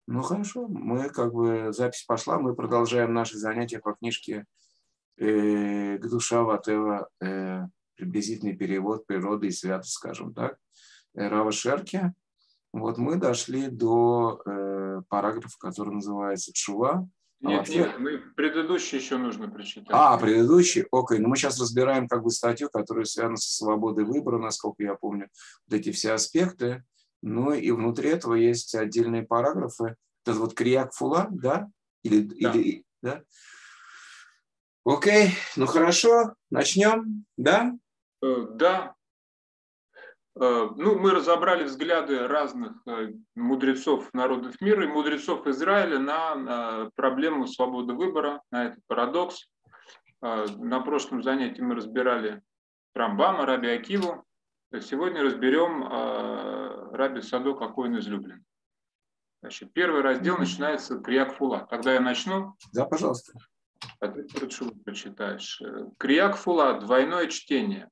Ну хорошо, мы как бы, запись пошла, мы продолжаем наши занятия по книжке Гдуша Ватева, приблизительный перевод природы и святость, скажем так, Рава Шерки. Вот мы дошли до параграфа, который называется Тшува. Нет, мы предыдущий еще нужно прочитать. Предыдущий? Окей, но мы сейчас разбираем как бы статью, которая связана со свободой выбора, насколько я помню, вот эти все аспекты. Ну и внутри этого есть отдельные параграфы. Это вот Крияк Фула, да? Да? Окей, ну хорошо, начнем, да? Да. Ну, мы разобрали взгляды разных мудрецов народов мира и мудрецов Израиля на проблему свободы выбора, на этот парадокс. На прошлом занятии мы разбирали Рамбама, Раби Акиву. Сегодня разберем Раби Садок Акоин излюблен. Значит, первый раздел начинается Крияк Фула. Тогда я начну. Да, пожалуйста. А ты прочитаешь. Крияк Фула, двойное чтение.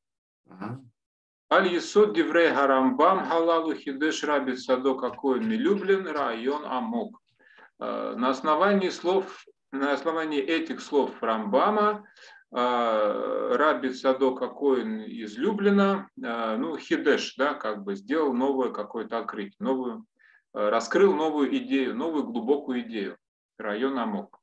Аль-Есод Диврей Харамбам Халалу Хидеш Раби Садок Акоин излюблен район Амок. На основании этих слов Рамбама Раби Садок Акоин излюблено, ну, Хидеш, да, как бы сделал новое какое-то открытие, раскрыл новую идею, новую глубокую идею. Район Амок.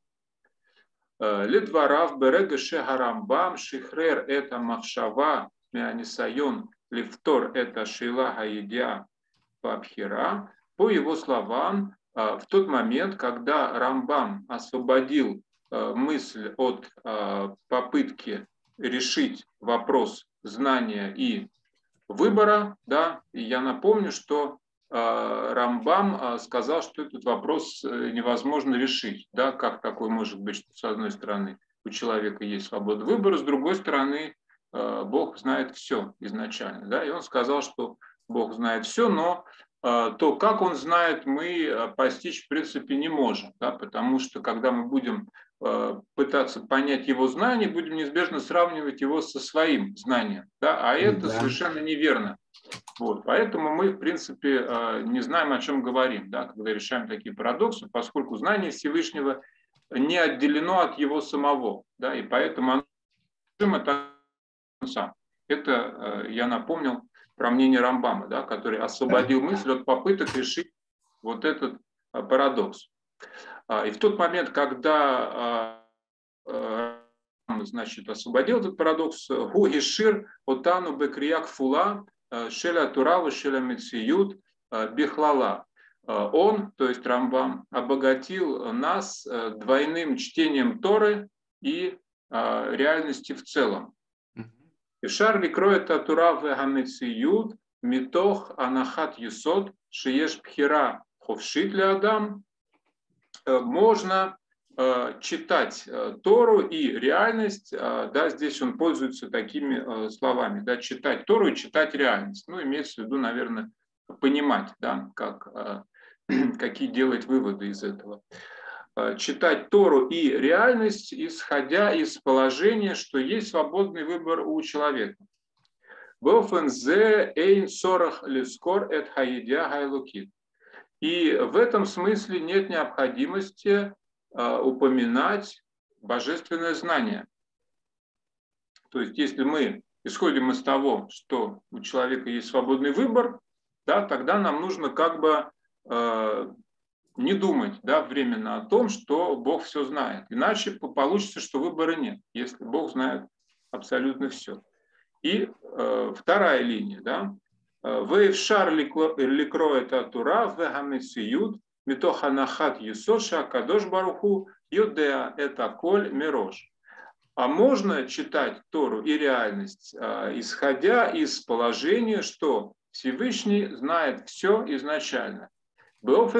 Лидварав Берега Шегарамбам Шихрер это Махшава Мианисайон Лифтор это Шила Гаидя Пабхира. По его словам, в тот момент, когда Рамбам освободил мысль от попытки решить вопрос знания и выбора, да, и я напомню, что Рамбам сказал, что этот вопрос невозможно решить, да, как такое может быть, что с одной стороны у человека есть свобода выбора, с другой стороны Бог знает все изначально, да, и он сказал, что Бог знает все, но то, как он знает, мы постичь в принципе не можем, да, потому что когда мы будем пытаться понять его знание, будем неизбежно сравнивать его со своим знанием, да, а это совершенно неверно. Вот, поэтому мы, в принципе, не знаем, о чем говорим, да, когда решаем такие парадоксы, поскольку знание Всевышнего не отделено от его самого, да, и поэтому это сам. Это я напомнил про мнение Рамбама, да, который освободил мысль от попыток решить вот этот парадокс. И в тот момент, когда значит, освободил этот парадокс, «Гу гишир отану бекрияк фула шеля турава шеля мециют бихлала». Он, то есть Рамбам, обогатил нас двойным чтением Торы и реальности в целом. Ишар ликроет Тура вегамециют митох анахат есод шиеш пхира ховшит ли адам. Можно читать Тору и реальность, да, здесь он пользуется такими словами, да, читать Тору и читать реальность. Ну, имеется в виду, наверное, понимать, да, какие делать выводы из этого. Читать Тору и реальность, исходя из положения, что есть свободный выбор у человека. И в этом смысле нет необходимости упоминать божественное знание. То есть, если мы исходим из того, что у человека есть свободный выбор, да, тогда нам нужно как бы не думать, да, временно о том, что Бог все знает. Иначе получится, что выбора нет, если Бог знает абсолютно все. И вторая линия, да, «Вэйвшар ликроет атура вэгамесиют митоханахат юсоша кадош баруху юдеа это коль мирож». А можно читать Тору и реальность, исходя из положения, что Всевышний знает все изначально. И в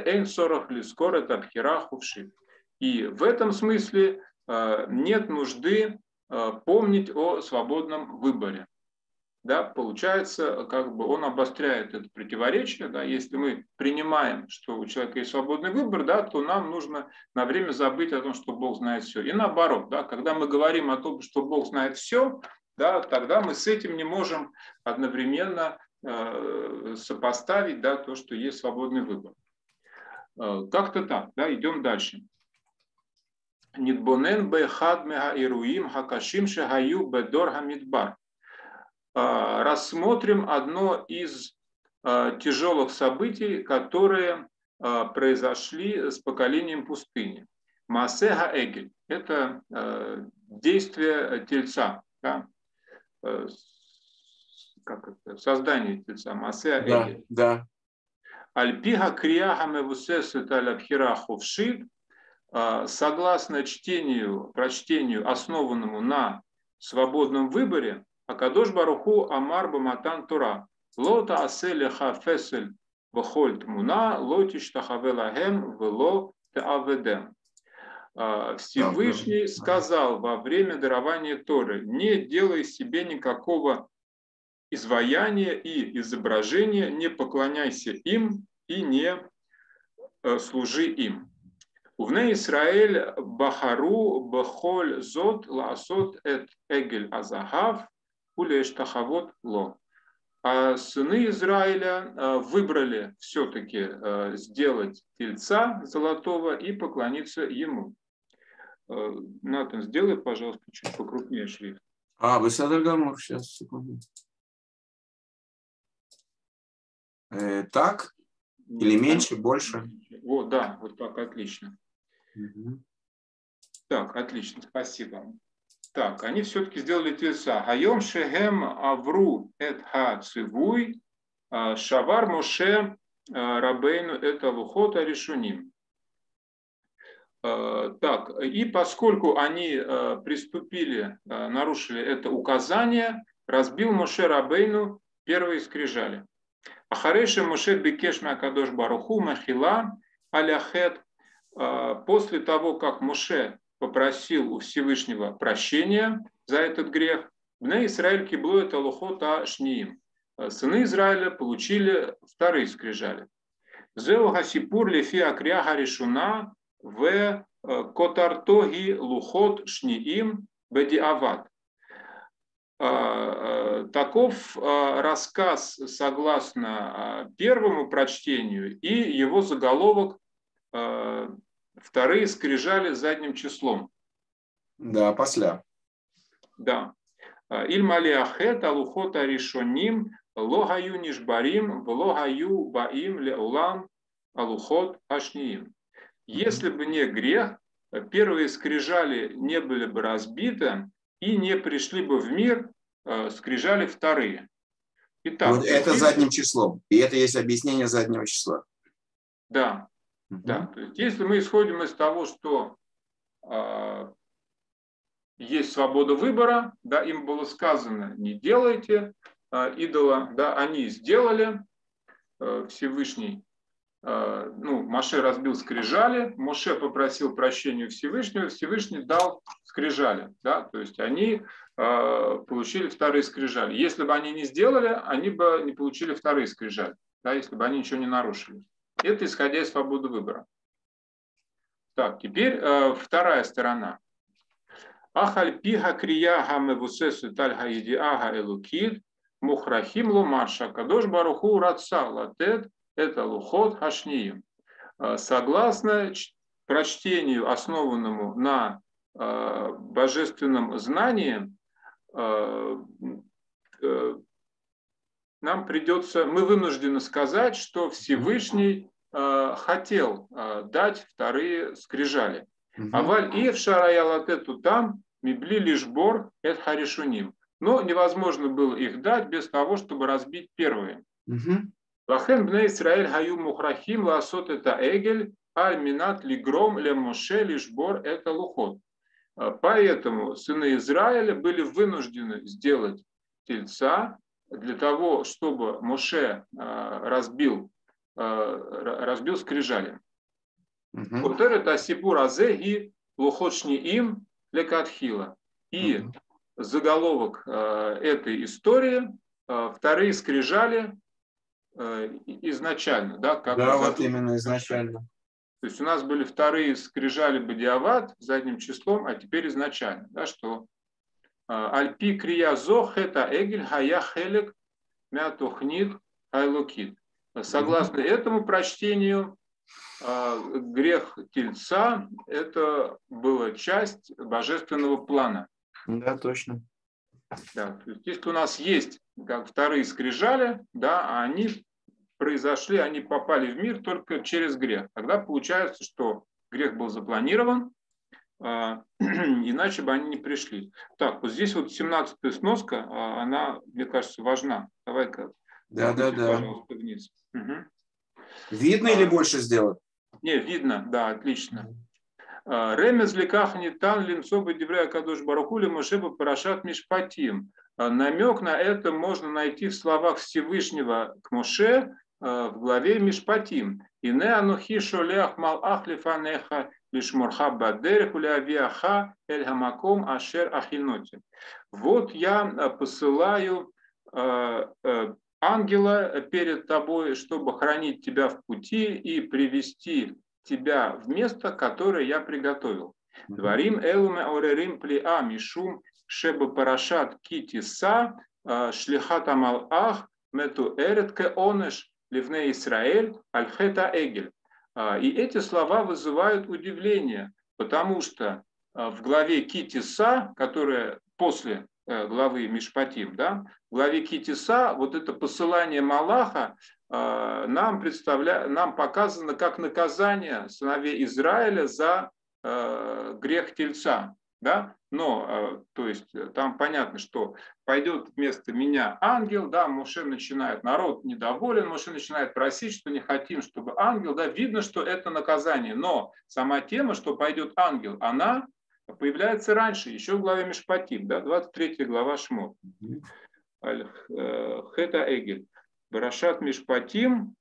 этом смысле нет нужды помнить о свободном выборе. Да, получается, как бы он обостряет это противоречие. Да, если мы принимаем, что у человека есть свободный выбор, да, то нам нужно на время забыть о том, что Бог знает все. И наоборот, да, когда мы говорим о том, что Бог знает все, да, тогда мы с этим не можем одновременно сопоставить, да, то, что есть свободный выбор. Как-то так, да, идем дальше. Нидбонен бехад мега ируим хакашим шагаю бедор хамидбар. Рассмотрим одно из тяжелых событий, которые произошли с поколением пустыни. Маасега Эгель – это действие тельца, да? Как это? Создание тельца. Маасега Эгель. Да. Альпига крияга мевусесу талябхира ховшит, согласно прочтению, основанному на свободном выборе, Акадош Баруху Амар Баматан Тура, Лота Аселя Хафесель Бахольт Муна, Лотиш Тахавелагем Вело Теаведем. Всевышний сказал во время дарования Торы: не делай себе никакого изваяния и изображения, не поклоняйся им и не служи им. Увне Исраэль бахару бахоль зот лаасот эт эгель азахав улештахавот ло. А сыны Израиля выбрали все-таки сделать тельца золотого и поклониться ему. Натан, сделай, пожалуйста, чуть покрупнее шрифт. Бесседер гамур, сейчас, секунду. Так? Или меньше, больше? Вот, да, вот так, отлично. Угу. Так, отлично, спасибо. Так, они все-таки сделали тельца. Хайом шехем авру эт ха цивуй шавар моше рабейну это лухота решуним. Так, и поскольку они приступили, нарушили это указание, разбил Моше Рабейну первые скрижали. Ахареша Моше бекеш мякадош баруху махила аляхет. После того, как Моше попросил у Всевышнего прощения за этот грех, бне Исраэль кибло это лухота шниим. Сыны Израиля получили вторые скрижали. Зеу хасипур лефи акряха решуна в котартоги лухот шниим бедиават. Таков рассказ согласно первому прочтению, и его заголовок «Вторые скрижали задним числом». Да, после. Да. Ильмали ахет алухота решоним логаю нишбарим влогаю баим леулам алухот ашниим. Если бы не грех, первые скрижали не были бы разбиты и не пришли бы в мир скрижали вторые. Итак, вот это задним числом. И это есть объяснение заднего числа. Да. Да. То есть, если мы исходим из того, что есть свобода выбора, да, им было сказано: не делайте идола, да, они сделали, Всевышний. Моше разбил скрижали, Моше попросил прощения Всевышнего, Всевышний дал скрижали, да, то есть они получили вторые скрижали. Если бы они не сделали, они бы не получили вторые скрижали, да, если бы они ничего не нарушили. Это исходя из свободы выбора. Так, теперь вторая сторона. Ахальпиха крияга мевусесу тальга идиага элукид мухрахим ломарша кадош баруху раца латет это лухот хашниим. Согласно прочтению, основанному на божественном знании, мы вынуждены сказать, что Всевышний хотел дать вторые скрижали. Аваль и в шараялатету там мибли лишбор эт харишуним. Но невозможно было их дать без того, чтобы разбить первые. Лахен бне Исраэль хаю мухрахим ласот это эгель аль минат лигром ле моше лишбор это лухот. Поэтому сыны Израиля были вынуждены сделать тельца для того, чтобы Моше разбил скрижали. Вот это сипур азе и лухочни им лекатхила. И заголовок этой истории вторые скрижали изначально, да, как вот именно изначально. То есть у нас были вторые скрижали бадиават задним числом, а теперь изначально, да, что альпи крия зох это эгель хая хелек мятухнит айлукит. Согласно этому прочтению, грех тельца – это была часть божественного плана. Да, точно. Да, то есть, если у нас есть как вторые скрижали, да, а они произошли, они попали в мир только через грех. Тогда получается, что грех был запланирован, иначе бы они не пришли. Так, вот здесь вот 17-я сноска, она, мне кажется, важна. Давай-ка, Да. пожалуйста, вниз. Угу. Видно или больше сделать? Не, видно, да, отлично. Ремез леках нитан линцоба деврея кадош барахули мошеба парашат мишпатим. Намек на это можно найти в словах Всевышнего к Моше в главе Мишпатим. Ине анухи шолеах малах лифанеха лишмурха бадерих улявиаха эль хамаком ашер ахиноти. Вот я посылаю ангела перед тобой, чтобы хранить тебя в пути и привести тебя в место, которое я приготовил. Дворим элуме орерим плиа мишум шеба парашат китиса шлихат амалах мету эретке онеш ливне Исраэль альхета эгель. И эти слова вызывают удивление, потому что в главе Китиса, которая после главы Мишпатим, да, в главе Китиса вот это посылание Малаха нам показано как наказание сыновей Израиля за грех тельца. Да? Но, то есть, там понятно, что пойдет вместо меня ангел, да, Моше начинает, народ недоволен, Моше начинает просить, что не хотим, чтобы ангел, да, видно, что это наказание, но сама тема, что пойдет ангел, она появляется раньше, еще в главе Мишпатим, да, 23 глава Шмот. Хета Эгель. Парашат Мишпатим,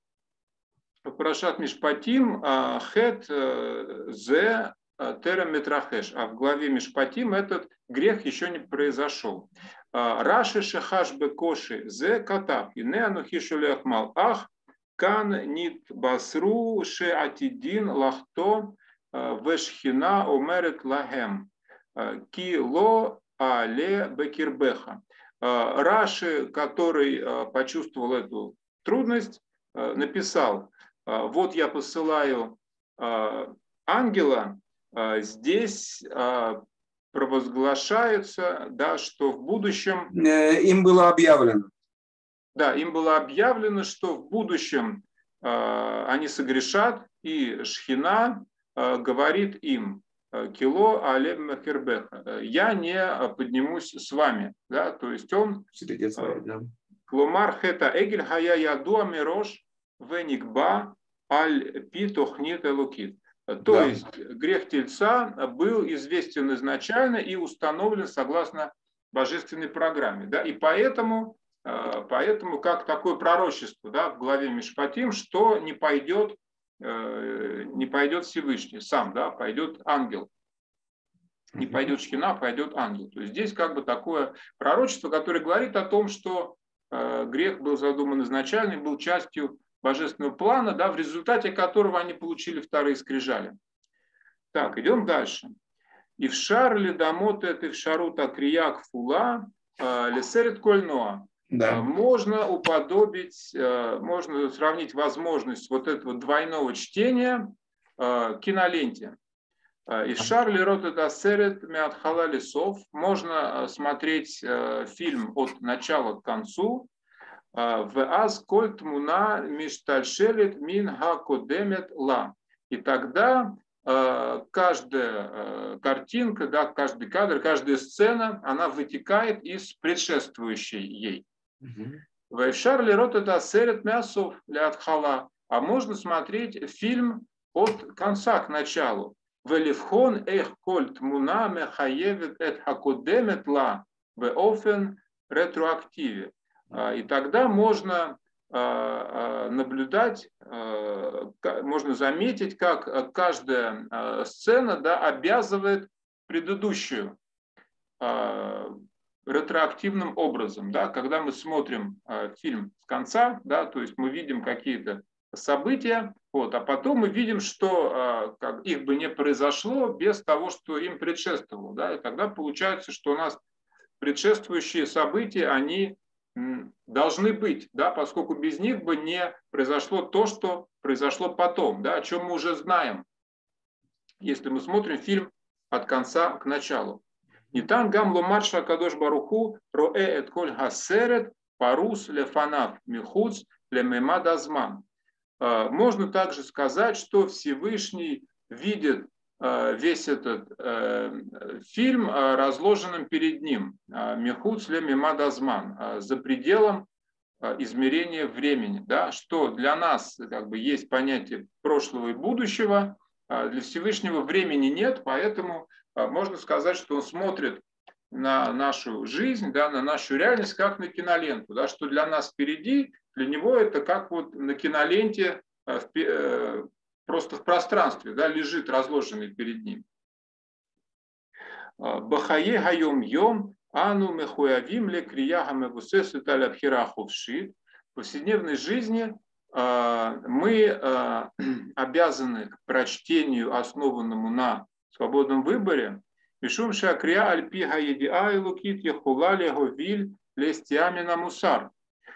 хет зе терем метрахеш. А в главе Мишпатим этот грех еще не произошел. Раши шехаш бекоши зе катав. Ине анухи шулех малах кан нит басру ше атидин лахто вешхина омерет лахем. Ки ло але бекирбеха. Раши, который почувствовал эту трудность, написал: вот я посылаю ангела, здесь провозглашается, да, что в будущем... Им было объявлено. Да, им было объявлено, что в будущем они согрешат, и Шхина говорит им: Кило алем махербеха. Я не поднимусь с вами. Да? То есть он... Кломар хета эгель хая яду амирош веникба аль пи тохнит элукит. То есть грех тельца был известен изначально и установлен согласно божественной программе. Да? И поэтому как такое пророчество, да, в главе Мишпатим, что не пойдет Всевышний сам, да, пойдет ангел. Не пойдет Шхина, пойдет ангел. То есть здесь как бы такое пророчество, которое говорит о том, что грех был задуман изначально и был частью божественного плана, да, в результате которого они получили вторые скрижали. Так, идем дальше. И в шарле дамот это в шару такрияк фула лесерет кольноа. Да. Можно уподобить, можно сравнить возможность вот этого двойного чтения киноленте. И Шарли рот это серет меатхала лесов. Можно смотреть фильм от начала к концу. В аз кольт муна миштальшелет мин хакодемет ла. И тогда каждая картинка, да, каждый кадр, каждая сцена, она вытекает из предшествующей ей. В Шарли рот это серет мясов леатхала. А можно смотреть фильм от конца к началу. Веливхон эх кольт муна мехаевет эт хакодемет ла в офен ретроактиве. И тогда можно наблюдать, можно заметить, как каждая сцена, да, обязывает предыдущую ретроактивным образом. Да, когда мы смотрим фильм с конца, да, то есть мы видим какие-то события, вот, а потом мы видим, что их бы не произошло без того, что им предшествовало. Да, и тогда получается, что у нас предшествующие события, они должны быть, да, поскольку без них бы не произошло то, что произошло потом, да, о чем мы уже знаем, если мы смотрим фильм от конца к началу. Нитан гам ломар шакадош баруху роэ эт коль хасерет парус лефанав михуц лемемад азман. Можно также сказать, что Всевышний видит весь этот фильм разложенным перед ним, михуц лемемад азман, за пределом измерения времени, да, что для нас как бы есть понятие прошлого и будущего, для Всевышнего времени нет, поэтому можно сказать, что он смотрит на нашу жизнь, да, на нашу реальность, как на киноленту, да, что для нас впереди, для него это как вот на киноленте просто в пространстве, да, лежит разложенный перед ним. Бахае гайом йом ану мехуявим ле крияга мевусесу талябхира хувши. В повседневной жизни мы обязаны к прочтению, основанному на свободном выборе, Мишум шакрия альпи гаедиа и лукит яхулали говиль лестиамина мусар.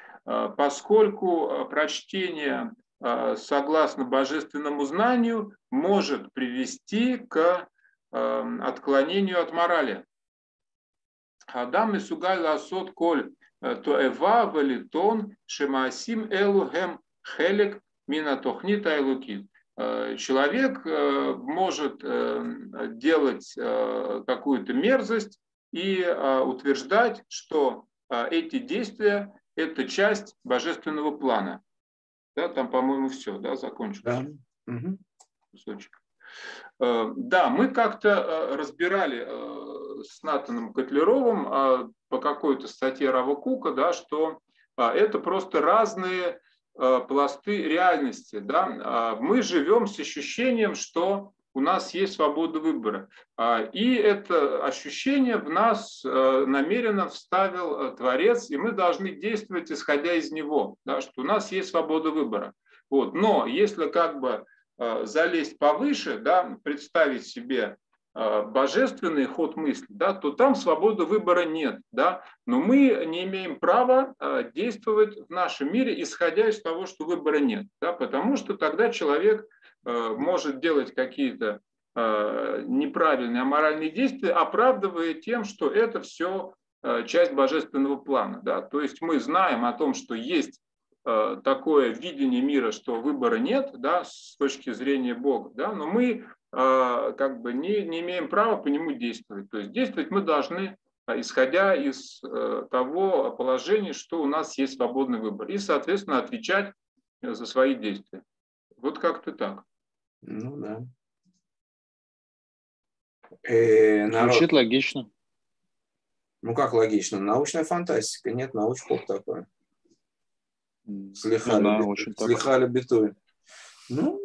Поскольку прочтение согласно божественному знанию может привести к отклонению от морали. Адам и сугаль ласот коль тоэва валитон шемаасим элухем хелек мина тохнита элукит. Человек может делать какую-то мерзость и утверждать, что эти действия – это часть божественного плана. Да, там, по-моему, все, да, закончилось. Да. Кусочек. Да, мы как-то разбирали с Натаном Котлеровым по какой-то статье Рава Кука, да, что это просто разные пласты реальности. Да? Мы живем с ощущением, что у нас есть свобода выбора. И это ощущение в нас намеренно вставил Творец, и мы должны действовать, исходя из него, да, что у нас есть свобода выбора. Вот. Но если как бы залезть повыше, да, представить себе божественный ход мысли, да, то там свободы выбора нет. Да, но мы не имеем права действовать в нашем мире, исходя из того, что выбора нет. Да, потому что тогда человек может делать какие-то неправильные, аморальные действия, оправдывая тем, что это все часть божественного плана. Да. То есть мы знаем о том, что есть такое видение мира, что выбора нет, да, с точки зрения Бога, да, но мы как бы не имеем права по нему действовать. То есть действовать мы должны, исходя из того положения, что у нас есть свободный выбор, и, соответственно, отвечать за свои действия. Вот как-то так. Ну да. Звучит логично. Ну как логично? Научная фантастика. Нет, научпоп такое. Слыхали битуй. Ну,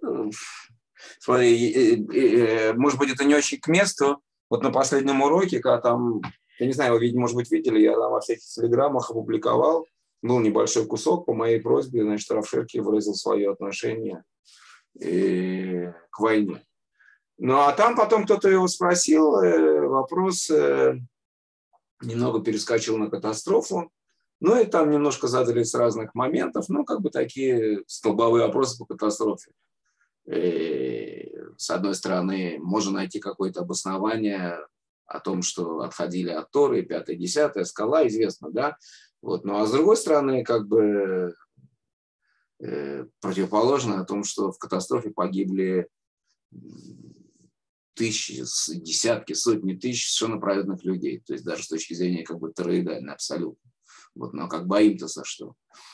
смотри, может быть, это не очень к месту. Вот на последнем уроке, когда там, я не знаю, вы, может быть, видели, я там во всяких телеграммах опубликовал, был небольшой кусок по моей просьбе, значит, Рав Шерки выразил свое отношение к войне. Ну, а там потом кто-то его спросил, вопрос немного перескочил на катастрофу. Ну и там немножко задали с разных моментов, ну как бы такие столбовые вопросы по катастрофе. С одной стороны, можно найти какое-то обоснование о том, что отходили от Торы, 5-10, скала, известно, да. Вот. Ну а с другой стороны, как бы противоположно о том, что в катастрофе погибли тысячи, десятки, сотни тысяч совершенно праведных людей. То есть даже с точки зрения как бы тороидальной, абсолютно. Вот, но как боим-то за что?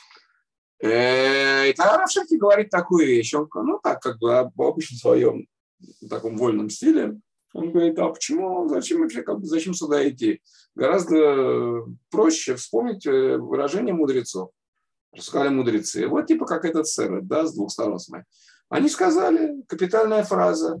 И тогда Рав Шерки говорит такую вещь. Он, ну так, как бы об обычном своем таком вольном стиле. Он говорит, а почему, зачем вообще, как бы, зачем сюда идти? Гораздо проще вспомнить выражение мудрецов. Сказали мудрецы. Вот типа как этот сэр, да, с двух сторон. Они сказали, капитальная фраза.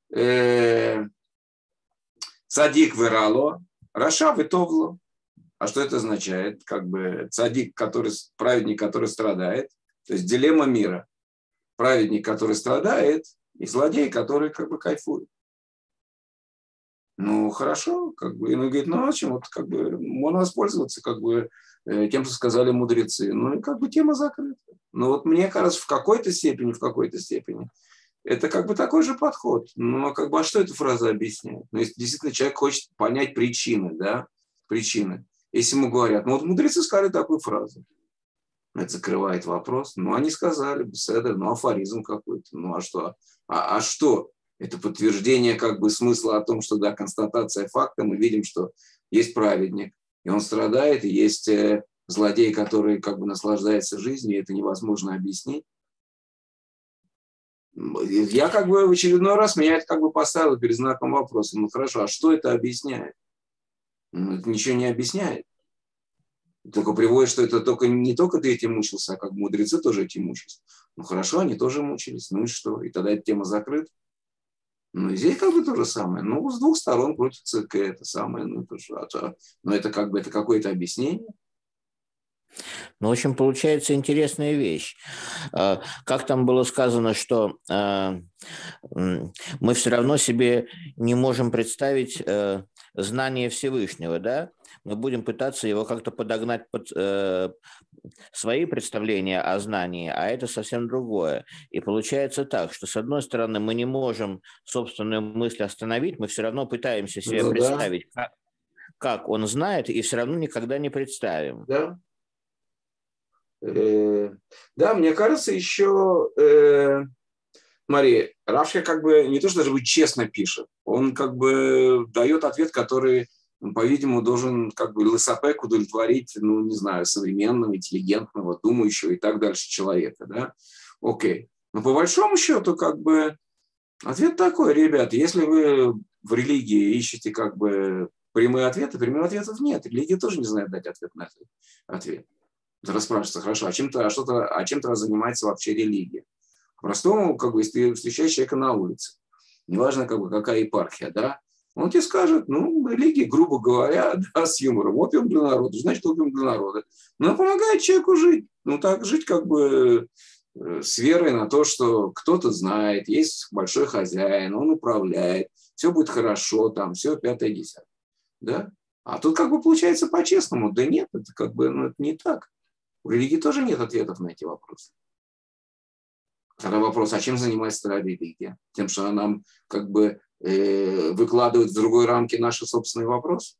Цадик вырало, раша вытовло. А что это означает? Как бы цадик, праведник, который страдает, то есть дилемма мира. Праведник, который страдает, и злодей, который как бы кайфует. Ну, хорошо, как бы, и он говорит, ну, а чем, вот, как бы, можно воспользоваться, как бы, тем, что сказали мудрецы. Ну, и как бы тема закрыта. Но вот мне кажется, в какой-то степени, это как бы такой же подход. Ну, а как бы, а что эта фраза объясняет? Ну, если действительно человек хочет понять причины, да, причины. Если ему говорят, ну, вот мудрецы сказали такую фразу. Это закрывает вопрос. Ну, они сказали, беседа, ну, афоризм какой-то. Ну, а что? А что? Это подтверждение как бы смысла о том, что, да, констатация факта. Мы видим, что есть праведник, и он страдает, и есть злодей, который как бы наслаждается жизнью, и это невозможно объяснить. Я как бы в очередной раз меня это как бы поставил перед знаком вопроса. Ну, хорошо, а что это объясняет? Ну, это ничего не объясняет. Только приводит, что это только, не только ты этим мучился, а как мудрецы тоже этим мучились. Ну хорошо, они тоже мучились. Ну и что? И тогда эта тема закрыта. Ну и здесь как бы то же самое. Ну, с двух сторон крутится это самое. Ну, это как бы это какое-то объяснение. Ну, в общем, получается интересная вещь. Как там было сказано, что мы все равно себе не можем представить знание Всевышнего, да? Мы будем пытаться его как-то подогнать под свои представления о знании, а это совсем другое. И получается так, что с одной стороны мы не можем собственную мысль остановить, мы все равно пытаемся себе представить, как он знает, и все равно никогда не представим. Да. Да, мне кажется, еще смотри, Равши как бы не то, что даже бы честно пишет, он как бы дает ответ, который, по-видимому, должен как бы лысапек удовлетворить, ну, не знаю, современного, интеллигентного, думающего и так дальше человека, да? Окей. Но по большому счету, как бы, ответ такой, ребят, если вы в религии ищете как бы прямые ответы, прямых ответов нет. Религия тоже не знает дать ответ на этот ответ. Расспрашивается, хорошо, чем тогда занимается вообще религия? По-простому, как бы, если ты встречаешь человека на улице, неважно, как бы, какая епархия, да, он тебе скажет, ну, религия, грубо говоря, да, с юмором, опиум для народа, значит, опиум для народа. Но помогает человеку жить, ну, так жить, как бы, с верой на то, что кто-то знает, есть большой хозяин, он управляет, все будет хорошо, там, все 5-10, да. А тут, как бы, получается по-честному, да нет, это как бы, ну, это не так. У религии тоже нет ответов на эти вопросы. Тогда вопрос, а чем занимается религия? Тем, что она нам как бы выкладывает в другой рамке наши собственные вопросы?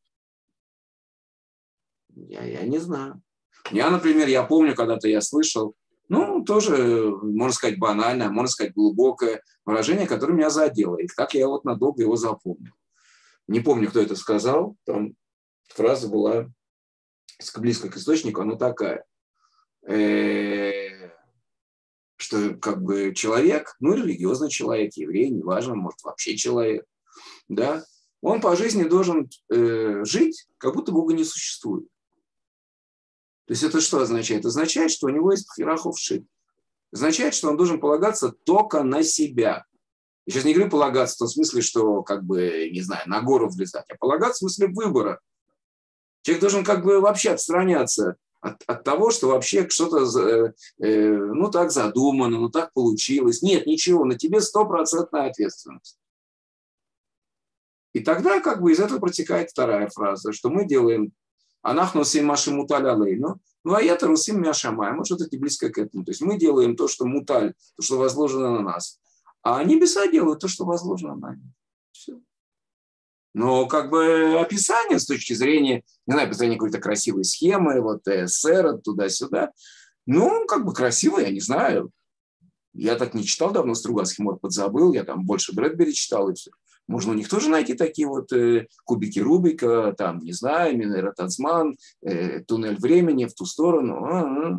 Я не знаю. Я помню, когда-то я слышал, ну, тоже, можно сказать, банальное, можно сказать, глубокое выражение, которое меня задело. И так я вот надолго его запомнил. Не помню, кто это сказал. Там фраза была близко к источнику, она такая. Что как бы человек, ну, религиозный человек, еврей, неважно, может, вообще человек, да, он по жизни должен жить, как будто Бога не существует. То есть это что означает? Это означает, что у него есть пхирахов шит. Означает, что он должен полагаться только на себя. Я сейчас не говорю полагаться в том смысле, что, как бы, не знаю, на гору влезать, а полагаться в смысле выбора. Человек должен как бы вообще отстраняться от того, что вообще что-то, ну, так задумано, ну, так получилось. Нет, ничего, на тебе 100% ответственность. И тогда как бы из этого протекает вторая фраза, что мы делаем «Анахну сим маши муталь алейну, ну, а я-то русим мяшамай». Вот что-то близко к этому. То есть мы делаем то, что муталь, то, что возложено на нас, а небеса делают то, что возложено на них. Все. Но как бы описание с точки зрения, не знаю, описание какой-то красивой схемы, вот СССР, туда-сюда, ну, как бы красиво, я не знаю. Я так не читал давно, Стругацкий мор подзабыл, я там больше Брэдбери читал, и все. Можно у них тоже найти такие вот кубики Рубика, там, не знаю, Минера Тазман, туннель времени в ту сторону.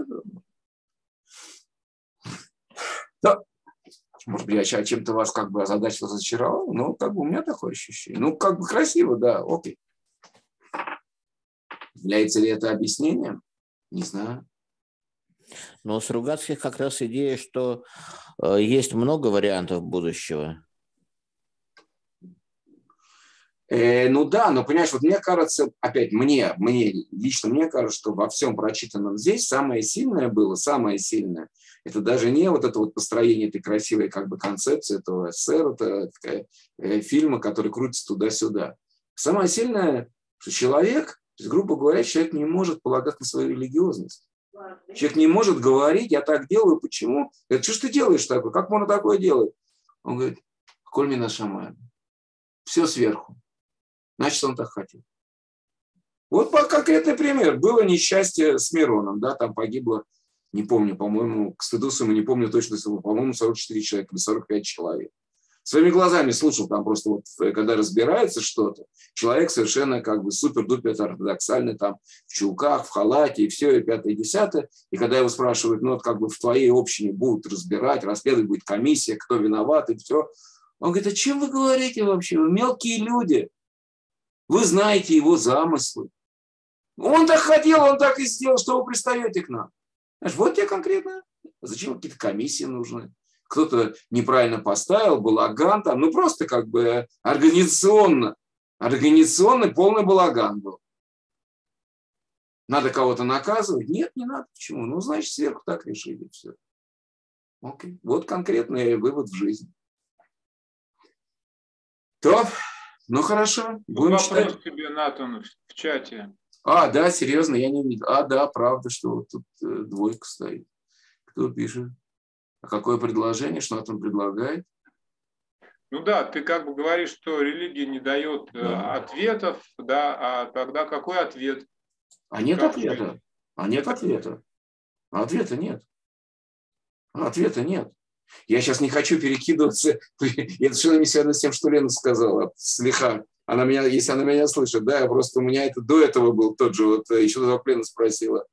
Да. Может быть, я чем-то вас как бы озадачил, разочаровал, но как бы у меня такое ощущение. Ну, как бы красиво, да, окей. Является ли это объяснением? Не знаю. Но у Стругацких как раз идея, что есть много вариантов будущего. Ну да, но понимаешь, вот мне кажется, опять лично мне кажется, что во всем прочитанном здесь самое сильное, Это даже не вот это вот построение этой красивой как бы концепции этого СССР, это фильма, который крутится туда-сюда. Самое сильное, что человек, то есть, грубо говоря, человек не может полагаться на свою религиозность. Человек не может говорить, я так делаю, почему? Говорит, что ж ты делаешь такое? Как можно такое делать? Он говорит, коль мина шамай. Все сверху. Значит, он так хотел. Вот конкретный пример. Было несчастье с Мироном, да, там погибло, не помню, по-моему, к стыду своему, не помню точно, по-моему, 44 человека или 45 человек. Своими глазами слушал, там просто вот, когда разбирается что-то, человек совершенно как бы супер-дупер ортодоксальный, там, в чулках, в халате, и все, и пятое, и десятое. И когда его спрашивают, ну, вот как бы в твоей общине будут разбирать, расследовать будет комиссия, кто виноват, и все. Он говорит, а чем вы говорите вообще? Вы мелкие люди. Вы знаете его замыслы. Он так хотел, он так и сделал, что вы пристаете к нам. Знаешь, вот тебе конкретно. Зачем какие-то комиссии нужны? Кто-то неправильно поставил, балаган там, ну просто как бы организационный полный балаган был. Надо кого-то наказывать? Нет, не надо. Почему? Ну, значит, сверху так решили. Все. Окей. Вот конкретный вывод в жизни. То, ну хорошо. Будем вопрос читать. тебе, Натан, в чате. Да, серьезно, я не видел. Да, правда, что вот тут двойка стоит. Кто пишет? А какое предложение, что он предлагает? Ну да, ты как бы говоришь, что религия не дает ответов, да, а тогда какой ответ? А нет как ответа. жить? Нет ответа. Ответа нет. Ответа нет. Я сейчас не хочу перекидываться. Это что не связано с тем, что Лена сказала. Слиха. Она меня, если она меня слышит, да, у меня это до этого был тот же, вот еще до Лена спросила.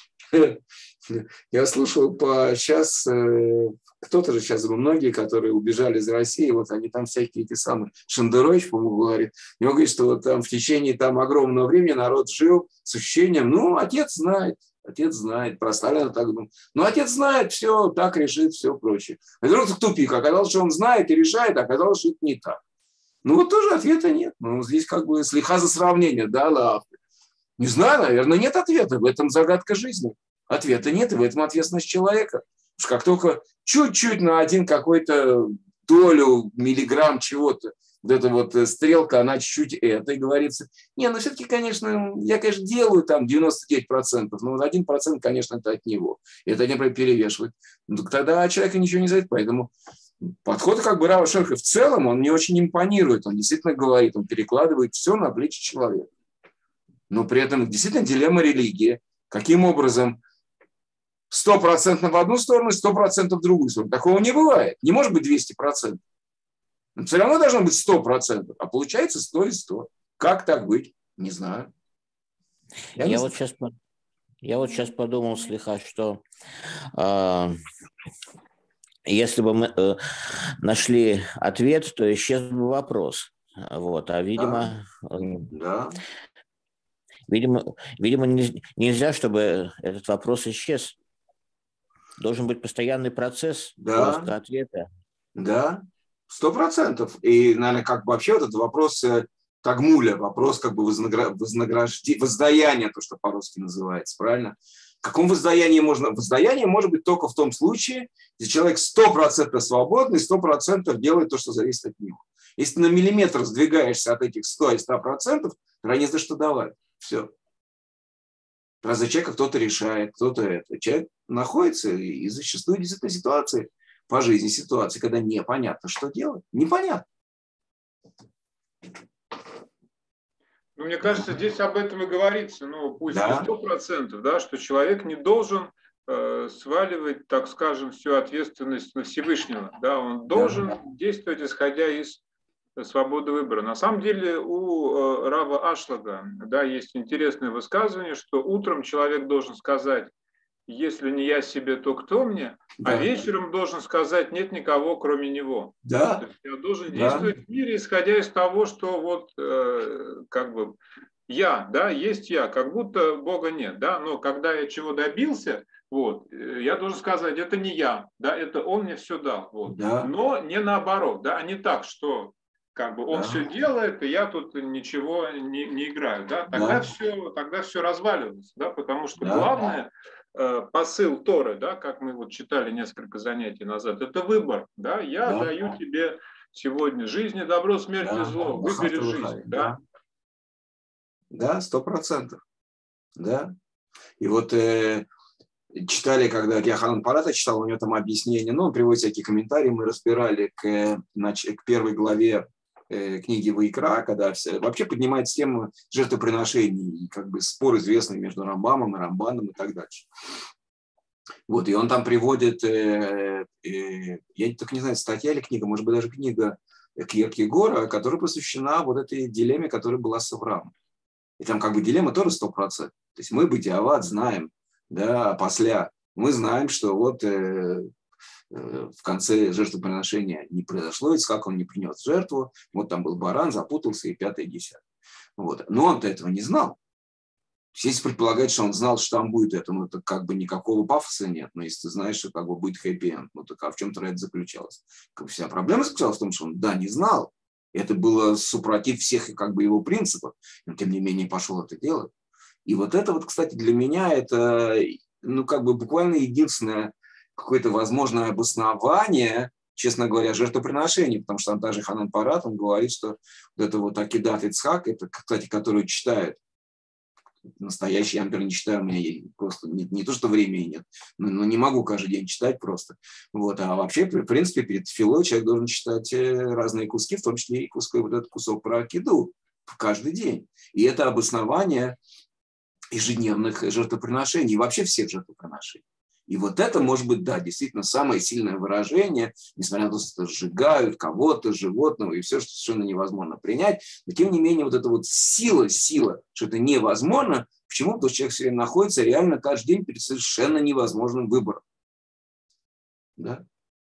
Я слушал сейчас, кто-то же сейчас, многие, которые убежали из России, вот они там всякие эти самые, Шендерович, по-моему, говорит, и он говорит, что вот там в течение там огромного времени народ жил с ощущением, ну, отец знает, про Сталина так думал, но отец знает, все, так решит, все прочее. А вдруг в тупик, оказалось, что он знает и решает, а оказалось, что это не так. Ну, вот тоже ответа нет. Ну, здесь как бы слегка за сравнение, да. Не знаю, наверное, нет ответа, в этом загадка жизни. Ответа нет, и в этом ответственность человека. Потому что как только чуть-чуть на один какой-то долю, миллиграмм чего-то, вот эта вот стрелка, она чуть-чуть это, и говорится, ну все-таки, конечно, я, конечно, делаю там 99%, но вот 1%, конечно, это от него. И это не перевешивает. Ну, тогда человека ничего не зависит, поэтому подход как бы Рава Шерха в целом, он мне очень импонирует, он действительно говорит, он перекладывает все на плечи человека. Но при этом действительно дилемма религии. Каким образом 100% в одну сторону, 100% в другую сторону. Такого не бывает. Не может быть 200%. Но все равно должно быть 100%. А получается 100 и 100. Как так быть? Не знаю. Я вот сейчас подумал, слегка, что если бы мы нашли ответ, то исчез бы вопрос. Вот. А видимо... Да. Видимо, нельзя, чтобы этот вопрос исчез. Должен быть постоянный процесс поиска ответа. Да, 100%. И, наверное, как бы вообще вот этот вопрос тагмуля, вопрос как бы воздаяния, то, что по-русски называется, правильно? В каком воздаянии можно? Воздаяние может быть только в том случае, если человек 100% свободный, 100% делает то, что зависит от него. Если ты на миллиметр сдвигаешься от этих 100 и 100%, тогда не за что давать. Все. За человека кто-то решает, кто-то это. Человек находится и зачастую действительно ситуации по жизни, ситуации, когда непонятно, что делать. Непонятно. Ну, мне кажется, здесь об этом и говорится, ну, пусть не 100%, да, что человек не должен сваливать, так скажем, всю ответственность на Всевышнего. Да, он должен действовать, исходя из свободы выбора. На самом деле у Рава Ашлага, да, есть интересное высказывание, что утром человек должен сказать, если не я себе, то кто мне? А вечером должен сказать, нет никого, кроме него. Да. То есть я должен действовать в мире, исходя из того, что вот как бы я, да, есть я, как будто Бога нет, да, но когда я чего добился, вот, я должен сказать, это не я, да, это Он мне все дал, вот. Но не наоборот, да, а не так, что как бы он все делает, и я тут ничего не играю, да, тогда все разваливается, да, потому что главное посыл Торы, да, как мы вот читали несколько занятий назад, это выбор, да, я даю тебе сегодня жизнь и добро, смерть и зло, выбери жизнь, да. Да, 100%, да. И вот читали, когда я Ханан Парата читал, у него там объяснение, ну, он приводит всякие комментарии, мы разбирали к первой главе книги Ваикра, когда вообще поднимается тема жертвоприношений, и как бы спор известный между Рамбамом и Рамбаном и так дальше. Вот, и он там приводит, я только не знаю, статья или книга, может быть, даже книга Кьеркегора, которая посвящена вот этой дилемме, которая была с Авраамом. И там как бы дилемма тоже 100%. То есть мы бытиават знаем, да, после мы знаем, что вот в конце жертвоприношения не произошло, Ицхак он не принес жертву, вот там был баран, запутался и 5-е, 10-е. Вот. Но он-то этого не знал. Если предполагать, что он знал, что там будет это, ну, это как бы никакого пафоса нет. Но если ты знаешь, что как бы будет хэппи-энд, ну, так а в чем-то это заключалось? Как бы вся проблема заключалась в том, что он, да, не знал. Это было супротив всех как бы его принципов, но тем не менее пошел это делать. И вот это вот, кстати, для меня это, ну, как бы буквально единственное какое-то возможное обоснование, честно говоря, жертвоприношений, потому что там даже Ханан Парат, он говорит, что вот это вот Акидат Ицхак, это, кстати, который читают, настоящий, я, например, не читаю, у меня просто не то, что времени нет, но не могу каждый день читать просто. Вот. А вообще, в принципе, перед филой человек должен читать разные куски, в том числе и вот этот кусок про Акиду каждый день. И это обоснование ежедневных жертвоприношений и вообще всех жертвоприношений. И вот это может быть, да, действительно самое сильное выражение, несмотря на то, что сжигают кого-то, животного и все, что совершенно невозможно принять. Но тем не менее вот эта вот сила, что это невозможно. Почему? Потому что человек все время находится реально каждый день перед совершенно невозможным выбором. Да?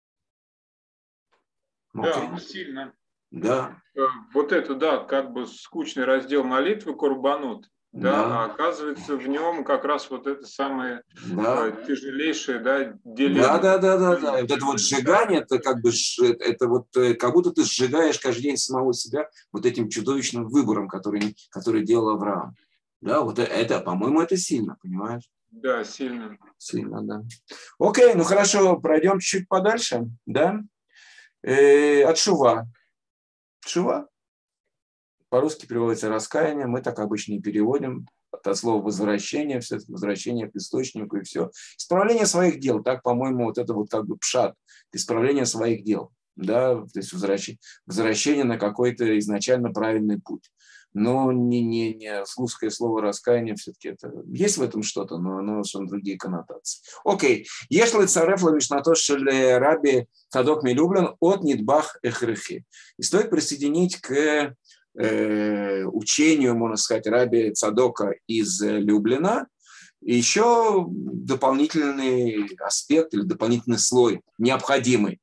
Да, сильно. Да. Вот это, да, как бы скучный раздел молитвы Корбанот. Да, а оказывается, в нем как раз вот это самое тяжелейшее, да, дилемма. Да. Вот это вот сжигание, это как бы, это вот как будто ты сжигаешь каждый день самого себя вот этим чудовищным выбором, который делал Авраам. Да, вот это, по-моему, это сильно, понимаешь? Да, сильно. Сильно, да. Окей, ну хорошо, пройдем чуть подальше, да? От Шува. Шува. По-русски переводится раскаяние, мы так обычно и переводим от слова возвращение, все это возвращение к источнику и все. Исправление своих дел, так, по-моему, вот это вот как бы пшат, исправление своих дел, да, то есть возвращение на какой-то изначально правильный путь. Но не русское слово раскаяние все-таки это есть в этом что-то, но оно совершенно другие коннотации. Окей. Если цареф ламишнато шель раби Цадок Милюблин от нидбах эхрехи. И стоит присоединить к учению, можно сказать, раби Цадока из Люблина еще дополнительный аспект или дополнительный слой необходимый.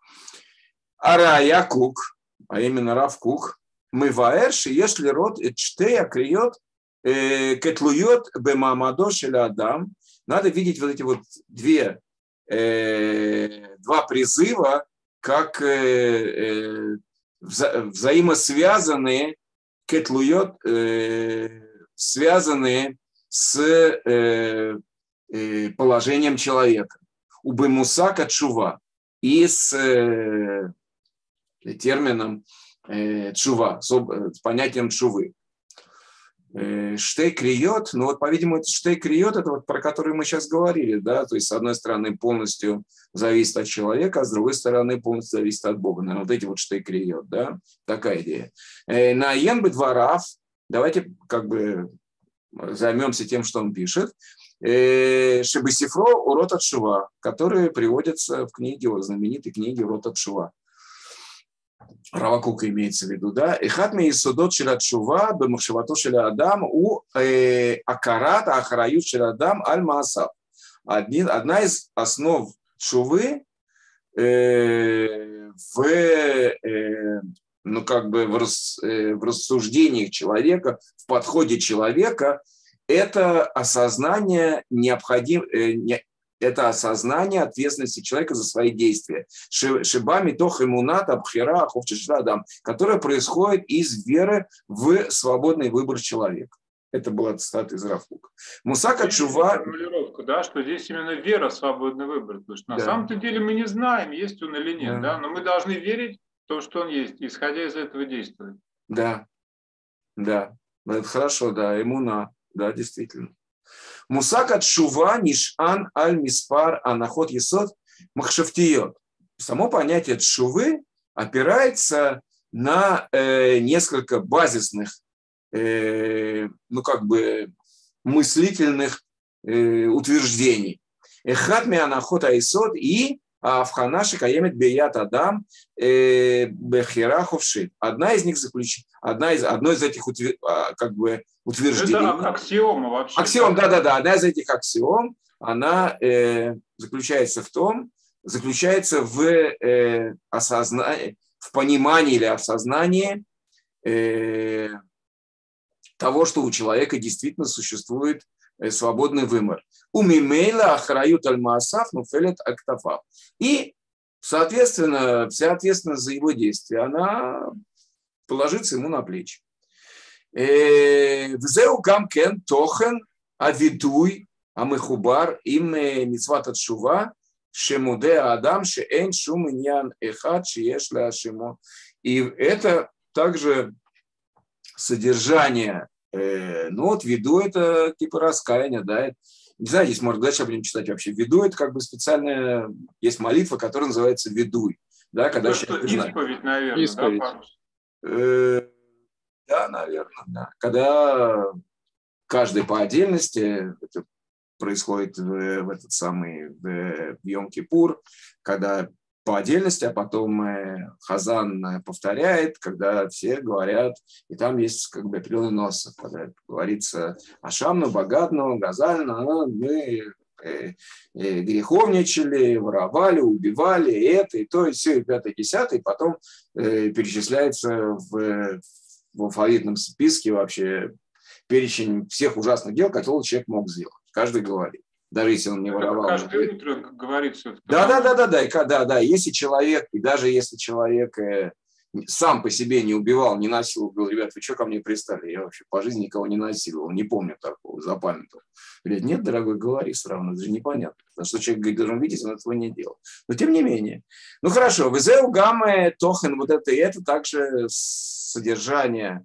Арая Кук, а именно Рав Кук, мы ваэрши, если род эчтея криет кетлует бемамадо шеля адам. Надо видеть вот эти вот два призыва как взаимосвязанные, кетлует, связанные с положением человека. У бемусака чува и с термином чува, с понятием чувы. Штей криет, ну вот, по-видимому, штей криет, это вот про который мы сейчас говорили, да, то есть с одной стороны полностью зависит от человека, а с другой стороны полностью зависит от Бога. Наверное, вот эти вот штей криет, да, такая идея. На Йенбе Дварав, давайте как бы займемся тем, что он пишет. Шебесифро урот от Шува, который приводится в книге, в знаменитой книге урот от Шува. Рава Кука имеется в виду, да. Эхатми исудот шелят шува бемахшавато шеля адам у акарат ахарают шеля адам аль маасав. Одна из основ шувы ну, как бы в рассуждениях человека, в подходе человека, это осознание это осознание ответственности человека за свои действия. Шибами тох имунат абхира аховчишрадам, которое происходит из веры в свободный выбор человека. Это была цитата из Рав Кока. Мусак ат-шува... Формулировка, да, что здесь именно вера, свободный выбор. Потому что на самом-то деле мы не знаем, есть он или нет, да, но мы должны верить в то, что он есть, исходя из этого действовать. Да, да, это хорошо, да, иммуна, да, действительно. Мусак ат-шува нишан аль-миспар анахот есот махшафтиот. Само понятие тшувы опирается на несколько базисных, ну как бы мыслительных утверждений. Эхат мианахот аисот и авханаши каемет беят адам бехира ховшит. Одно из этих как бы утверждений. Это аксиома вообще. Аксиом, да. Одна из этих аксиом, она заключается в осознании, в понимании или осознании того, что у человека действительно существует свободный выбор. Умимейла ахрают аль-маасаф нуфелет актафав. И, соответственно, вся ответственность за его действия, она положится ему на плечи. Взеу гамкен тохен авидуй амехубар им мицват ат-шува шемуде адам шеэн шум иньян эхад шееш ляшимо. И это также содержание, ну вот виду это типа раскаяния, да, не знаю, здесь, может, дальше будем читать вообще. Виду это как бы специальная, есть молитва, которая называется видуй, да, когда человек знает. Исповедь, наверное, исповедь. Да, наверное, да. Когда каждый по отдельности, это происходит в этот самый в Йом-Кипур, когда по отдельности, а потом Хазан повторяет, когда все говорят, и там есть как бы определенный нос, когда говорится Ашамну, Багадну, Газальну, мы греховничали, воровали, убивали, это, и то, и все, и пятое, и десятое, и потом перечисляется в алфавитном списке вообще перечень всех ужасных дел, которые человек мог сделать. Каждый говорит. Даже если он не воровал. Каждое утро говорится. Да. Если человек, и даже если человек сам по себе не убивал, не насиловал, говорил, ребят, вы что ко мне пристали? Я вообще по жизни никого не насиловал, не помню такого, запамятовал. Говорят, нет, дорогой, говори сразу, это же непонятно. Потому что человек говорит, должен видеть, он этого не делал. Но тем не менее. Ну хорошо, везеу гамме тохен, вот это также содержание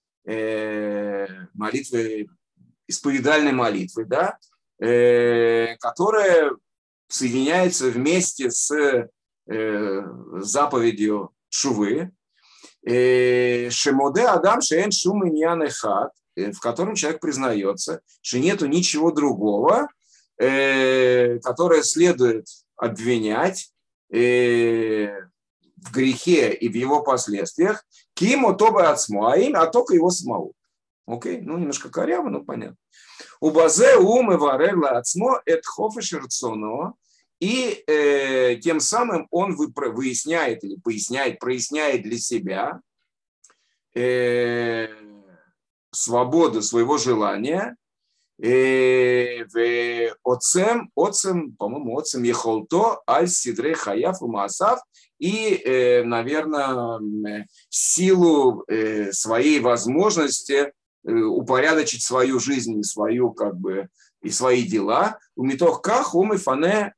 молитвы, исповедальной молитвы, да, которая соединяется вместе с заповедью Шувы, Шемоде Адам Шеэн Шум Иньян Эхад, в котором человек признается, что нету ничего другого, которое следует обвинять в грехе и в его последствиях, кимо тоба ацмо, а только его самого. Окей, ну немножко коряво, но понятно. У базе ум и варерла ацмо эт хофеш рцоно, и тем самым он выясняет или проясняет для себя свободу своего желания, оцем, по-моему, оцем ехолто аль сидре хаяф и маасав, и, наверное, силу своей возможности упорядочить свою жизнь, свою, как бы, и свои дела. У митох ках умифне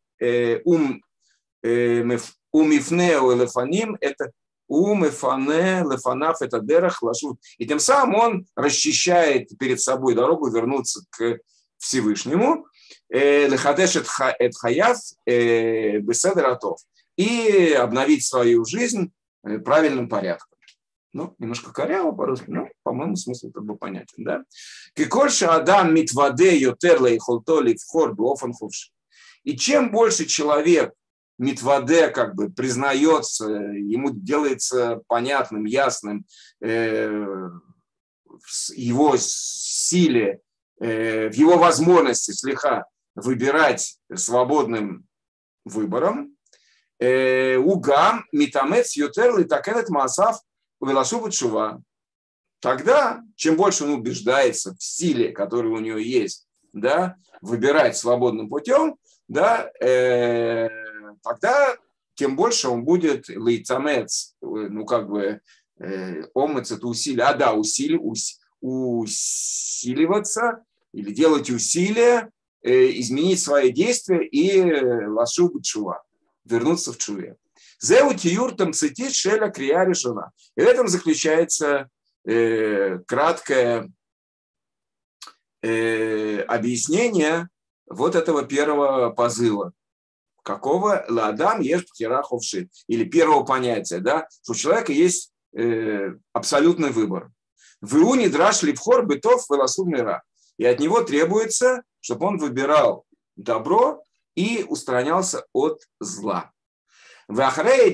элефаним это умифане лефанаф это дерах лашут. И тем самым он расчищает перед собой дорогу вернуться к Всевышнему. Лехадеш эт хаяв беседер атов. И обновить свою жизнь правильным порядком. Ну, немножко коряво по-русски, но, по-моему, смысл как бы понятен, да? Кикольша адам митваде йотерле и холтоли вхор буофан хувши. И чем больше человек митваде как бы признается, ему делается понятным, ясным в его силе, в его возможности слегка выбирать свободным выбором, угам митамец йотерле такенет маасав велашубу чува. Тогда, чем больше он убеждается в силе, которая у него есть, да, выбирать свободным путем, да, тогда тем больше он будет лейтамец, ну как бы омец это усилие, усиливаться или делать усилия, изменить свои действия и лашу бчува, вернуться в чуве. Зеу тиюр тамцити шеля крия решена. И в этом заключается краткое объяснение вот этого первого позыва. Какого? Ладам еш пхира ховшит. Или первого понятия, да, что у человека есть абсолютный выбор. Вуни драш ливхор бытов веласуд мира. И от него требуется, чтобы он выбирал добро и устранялся от зла. Вахарея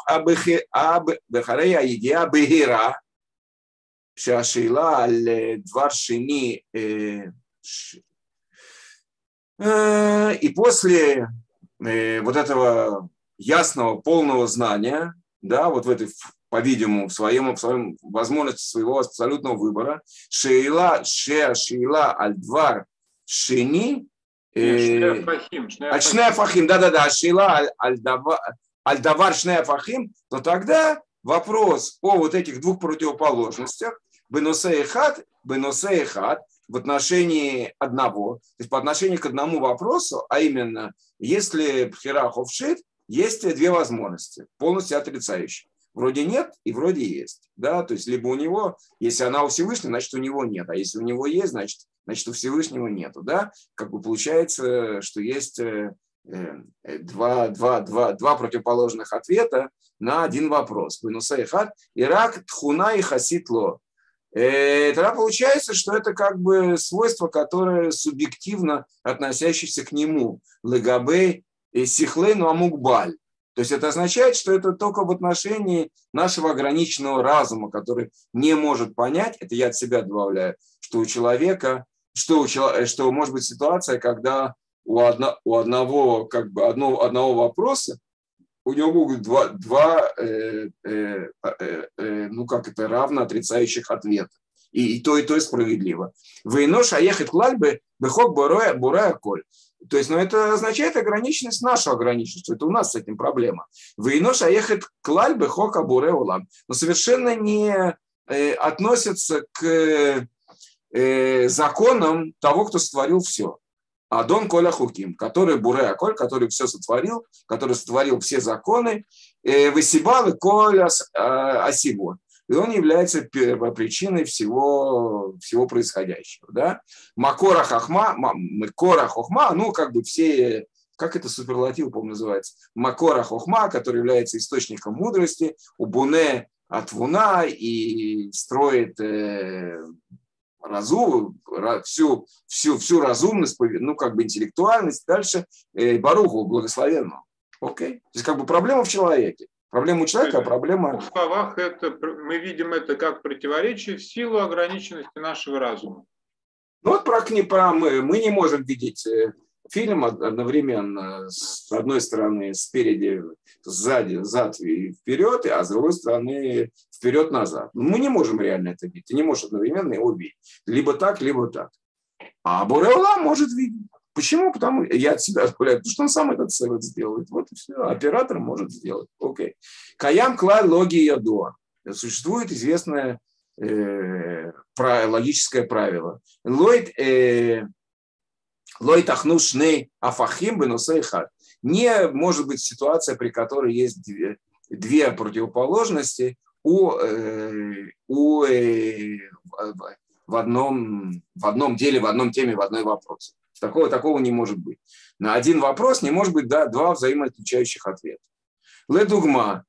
идея бехира шашила аль дваршини. И после вот этого ясного, полного знания, да, вот в этой, по-видимому, в своем возможности своего абсолютного выбора, шейла аль-двар шини, шнеафахим, да, шейла аль-давар шнеафахим, то тогда вопрос о вот этих двух противоположностях, беносе и хат, в отношении одного, то есть по отношению к одному вопросу, а именно, если пхира ховшит, есть две возможности, полностью отрицающие. Вроде нет и вроде есть. Да? То есть либо у него, если она у Всевышнего, значит у него нет, а если у него есть, значит у Всевышнего нету. Да? Как бы получается, что есть два противоположных ответа на один вопрос. Бенуса и хат, ирак, тхуна и хаситло. Тогда получается, что это как бы свойство, которое субъективно относящееся к нему. Легабей сихлейну амукбаль. То есть это означает, что это только в отношении нашего ограниченного разума, который не может понять, это я от себя добавляю, что у человека, что может быть ситуация, когда у одного вопроса у него будут два равно отрицающих ответа. И то справедливо. Вейнош аехет клальбы бехок бурая коль. То есть, это означает ограниченность, нашу ограниченность. Это у нас с этим проблема. Вейнош аехет клальбы бехок буре улам. Но совершенно не относятся к законам того, кто сотворил все. Адон Коля Хуким, который Буре Аколь, который все сотворил, который сотворил все законы, Васибал и Коля Асибон. И он является первопричиной всего происходящего. Да? Макора Хохма, все, как это суперлатив, по-моему, называется, Макора Хохма, который является источником мудрости, Убуне Атвуна и строит всю разумность, интеллектуальность, дальше Баруху, благословенного. Окей? То есть проблема в человеке. Проблема у человека, а проблема... В словах мы видим это как противоречие в силу ограниченности нашего разума. Мы не можем видеть фильм одновременно, с одной стороны спереди, сзади, зад и вперед, а с другой стороны вперед-назад. Мы не можем реально это видеть. Ты не можешь одновременно его видеть. Либо так, либо так. А Боре Олам может видеть. Почему? Я от себя отправляю, потому что он сам этот совет сделает. Вот и все. Оператор может сделать. Окей. Каям клай логи ядуа. Существует известное логическое правило. Лой тахну шней афахим бенусей хат. Не может быть ситуация, при которой есть две противоположности в одном деле, в одном теме, в одной вопросе. Такого не может быть. На один вопрос не может быть два взаимоисключающих ответа. Ледугма.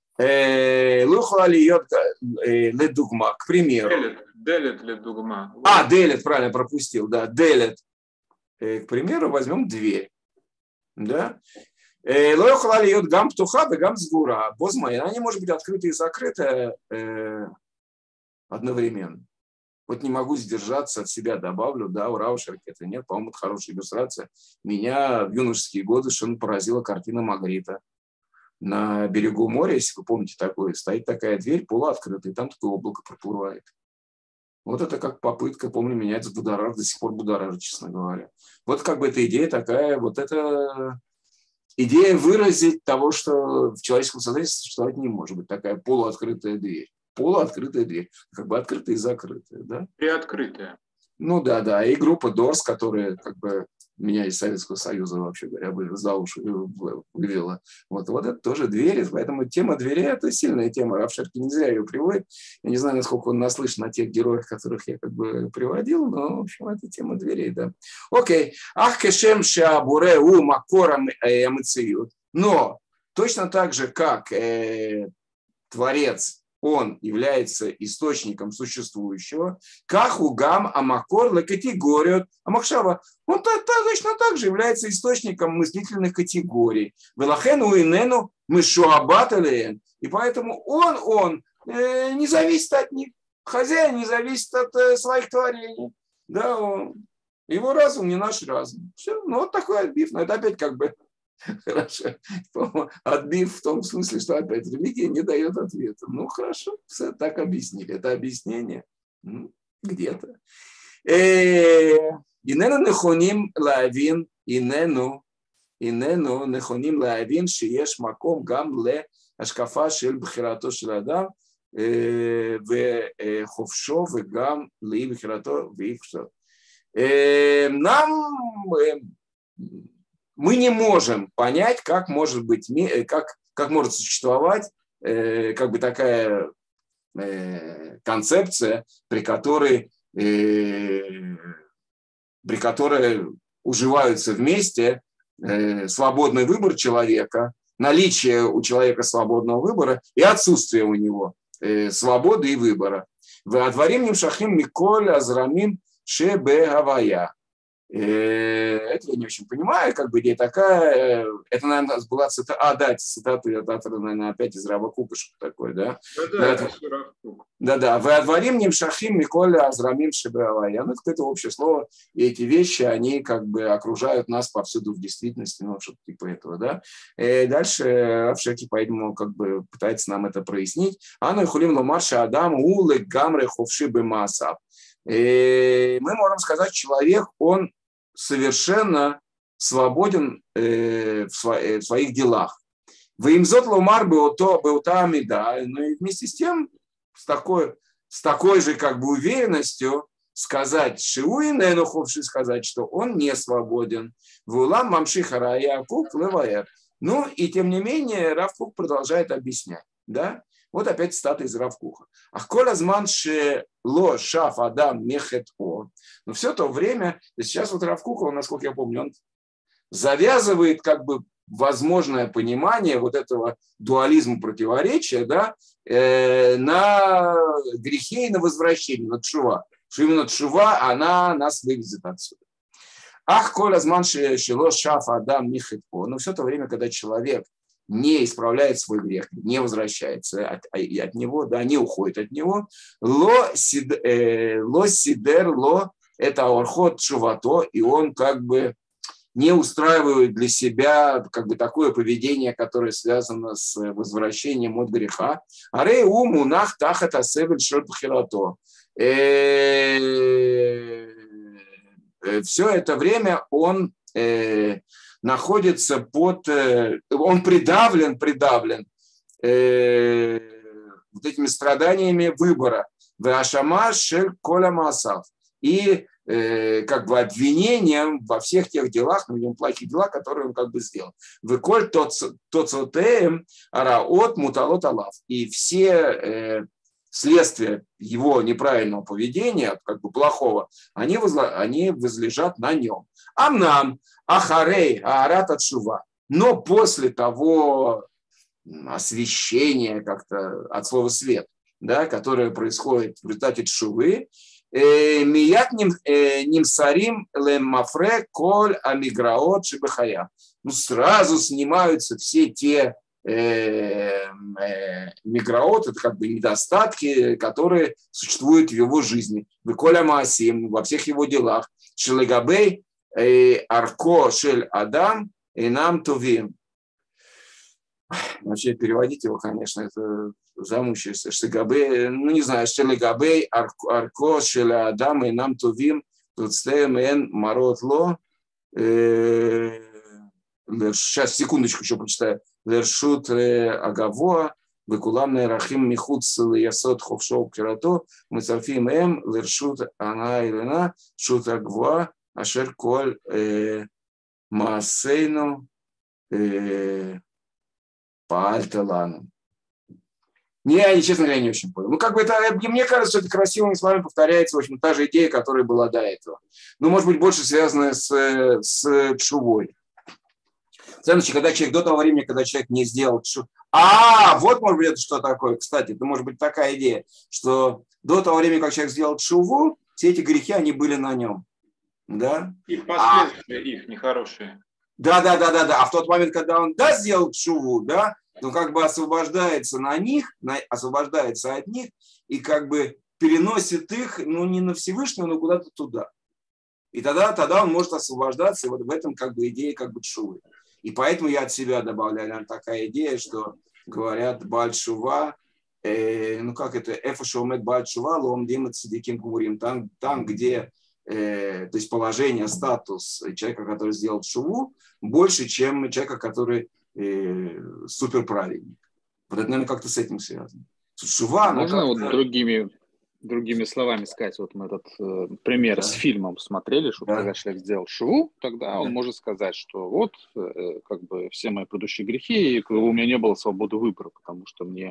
Ледугма, к примеру. Делет ледугма. Делет, правильно пропустил. Да, делет. К примеру, возьмем дверь. Да? Лоехала гам птуха и гам сгура. Она не может быть открыта и закрыта одновременно. Вот не могу сдержаться, от себя добавлю, да, у Раушерки это нет, по-моему, это хорошая иллюстрация. Меня в юношеские годы совершенно поразила картина Магрита. На берегу моря, если вы помните такое, стоит такая дверь полуоткрытая, и там такое облако проплывает. Вот это как попытка, помню, меня это до сих пор будоражит, честно говоря. Вот эта идея такая, вот эта идея выразить того, что в человеческом сознании существовать не может быть, такая полуоткрытая дверь. полуоткрытая дверь, как бы открытая и закрытая, да? Приоткрытая. Ну да, и группа Дорс, которая как бы меня из Советского Союза, вообще говоря, за уши вывела. Вот это тоже двери, поэтому тема дверей – это сильная тема. Рав Шерки не зря ее приводит. Я не знаю, насколько он наслышан о тех героях, которых я как бы приводил, но, в общем, это тема дверей, да. Окей. Ах, кешем шабуре у макорам амыциют. Но точно так же, как Творец, он является источником существующего, как угам амакор лекатегорию амахшава. Он точно так же является источником мыслительных категорий. Велахену инену мышуабаталеен. И поэтому он не зависит от них. Хозяин не зависит от своих творений. Да, его разум не наш разум. Все, ну вот такой отбив. Но это опять как бы хорошо. Отбив в том смысле, что опять религия не дает ответа. Ну, хорошо, все так объяснили. Это объяснение где-то. Инену нехоним лаавин, инену нехоним лаавин, шиеш маком гам ле ашкафа шель бхирато шел адам, וחופשו וגם לאי בחירתו ואי חופשו. Мы не можем понять, как может быть, как может существовать как бы такая концепция, при которой уживаются вместе свободный выбор человека, наличие у человека свободного выбора и отсутствие у него свободы и выбора. Веадварим нимшахим миколь азрамим шебе гавая. Это я не очень понимаю, как бы идея такая. Это, наверное, была цитата, цитата, наверное, опять из Рава Кука, что такое, да? Да. Вы отворим ним шахим Миколя Азрамим Шебеавая. Ну, это общее слово, и эти вещи, они как бы окружают нас повсюду в действительности, ну, что-то типа этого, да? И дальше Рав Шерки, по-видимому, как бы пытается нам это прояснить. Ану и хулим ломарша Адам улы гамре ховши бемасав. Мы можем сказать, человек, он совершенно свободен в своих делах. Ваимзот ломар беута амида, но и вместе с тем с такой же как бы уверенностью сказать шиуинену ховши, сказать, что он не свободен. Вулам мамши харая кук леваер. Ну и тем не менее Рав Кук продолжает объяснять, да? Вот опять цитата из Рав Кука. Ахколя зман шело шаф адам мехет о. Но все то время, сейчас вот Рав Кука, насколько я помню, он завязывает как бы возможное понимание вот этого дуализма противоречия, да, на грехе и на возвращение, на тшува. Что именно тшува, она нас вывезет отсюда. Ах, коля зман шело шаф адам мехет о. Но все то время, когда человек не исправляет свой грех, не возвращается от него, да, не уходит от него. Ло сидер, ло это орхот шувато, и он как бы не устраивает для себя как бы такое поведение, которое связано с возвращением от греха. Арей уму нах тахат асевель шербхирато. Все это время он находится он придавлен вот этими страданиями выбора. Веашама шель коля масав. И как бы обвинением во всех тех делах, ну, в нем плохие дела, которые он как бы сделал. Выколь тоцотеем араот муталот алав. И все следствия его неправильного поведения, как бы плохого, они возлежат на нем. Амнам ахарей аарат атшува. Но после того освещения как-то от слова свет, да, которое происходит в результате тшувы, мият нимсарим лемафре коль амиграот шибахая. Ну, сразу снимаются все те миграот, это как бы недостатки, которые существуют в его жизни. Выколя маасим, во всех его делах. Шелегабей арко шель адам и нам тувим. Вообще переводить его, конечно, это замучаешься. Шелегабей, ну не знаю, шелегабей арко шель адам и нам тувим. Тут стеем эн марот ло. Сейчас, секундочку еще прочитаю. Лершут агавоа Векулам нейрахим михуц ясот ховшо пирато, мецарфим лершут ана илена, шута гва, ашер коль маасейну паальталану. Я, честно говоря, не очень понял. Ну, как бы это, мне кажется, что это красивыми словами повторяется, в общем, та же идея, которая была до этого. Ну, может быть, больше связанная с тшувой. Следующее, когда человек, до того времени, когда человек не сделал тшуву. Вот, может быть, это что такое. Кстати, это может быть такая идея, что до того времени, как человек сделал тшуву, все эти грехи, они были на нем. Да? И последствия их нехорошие. Да. А в тот момент, когда он сделал тшуву, да, ну, как бы освобождается освобождается от них и как бы переносит их, ну, не на Всевышнего, но куда-то туда. И тогда он может освобождаться, и вот в этом как бы идея как бы тшувы. И поэтому я от себя добавляю, наверное, такая идея, что говорят Бааль Тшува, ну, как это, Эфа Шоумет Бааль Тшува, Лоом Димет Сидиким Кумурим, там, где, то есть положение, статус человека, который сделал тшуву, больше, чем человека, который суперправедник. Вот это, наверное, как-то с этим связано. Тшува, можно вот другими словами сказать, вот мы этот пример с фильмом смотрели, что когда человек сделал тшуву, тогда он может сказать, что вот, как бы все мои предыдущие грехи, и у меня не было свободы выбора, потому что мне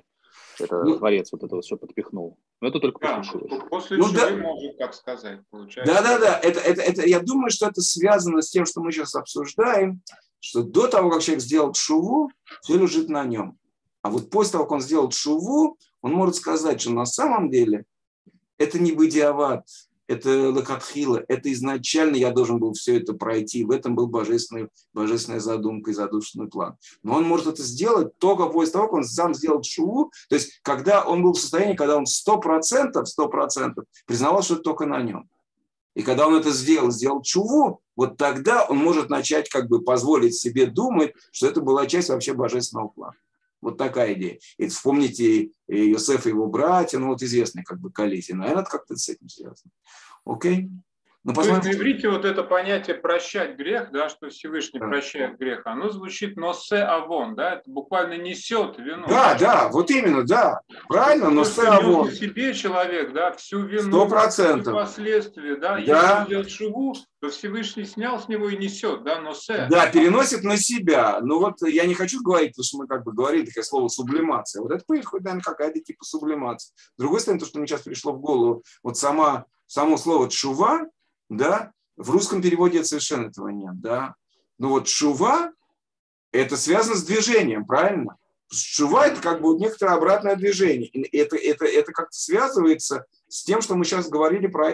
Творец вот это вот все подпихнул. Но это только после тшувы. После тшувы может так сказать, получается. Да. Это, я думаю, что это связано с тем, что мы сейчас обсуждаем, что до того, как человек сделал тшуву, все лежит на нем. А вот после того, как он сделал тшуву, он может сказать, что на самом деле это не бедиават, это лакатхила, это изначально я должен был все это пройти. В этом был божественная задумка и задушенный план. Но он может это сделать только после того, как он сам сделал тшуву, то есть когда он был в состоянии, когда он 100% признавал, что это только на нем. И когда он это сделал тшуву, вот тогда он может начать как бы позволить себе думать, что это была часть вообще божественного плана. Вот такая идея. И вспомните Йосефа и его братья, ну вот известные как бы коллизии. Наверное, это как-то с этим связано. Окей? Ну, то есть на иврите вот это понятие прощать грех, да, что Всевышний прощает грех, оно звучит носе авон, да, это буквально несет вину. Да, вот именно, да, правильно, носе авон. В себе человек, да, всю вину, 100%. всю последствия, да, если он делает шуву, то Всевышний снял с него и несет, да, носе. Да, переносит на себя. Ну вот я не хочу говорить, потому что мы как бы говорили такое слово сублимация. Вот это приходит, наверное, какая-то типа сублимация. С другой стороны, то, что мне сейчас пришло в голову, вот само слово тшува, да, в русском переводе совершенно этого нет, да. Но вот тшува – это связано с движением, правильно? Тшува – это как бы вот некоторое обратное движение. И это как-то связывается с тем, что мы сейчас говорили про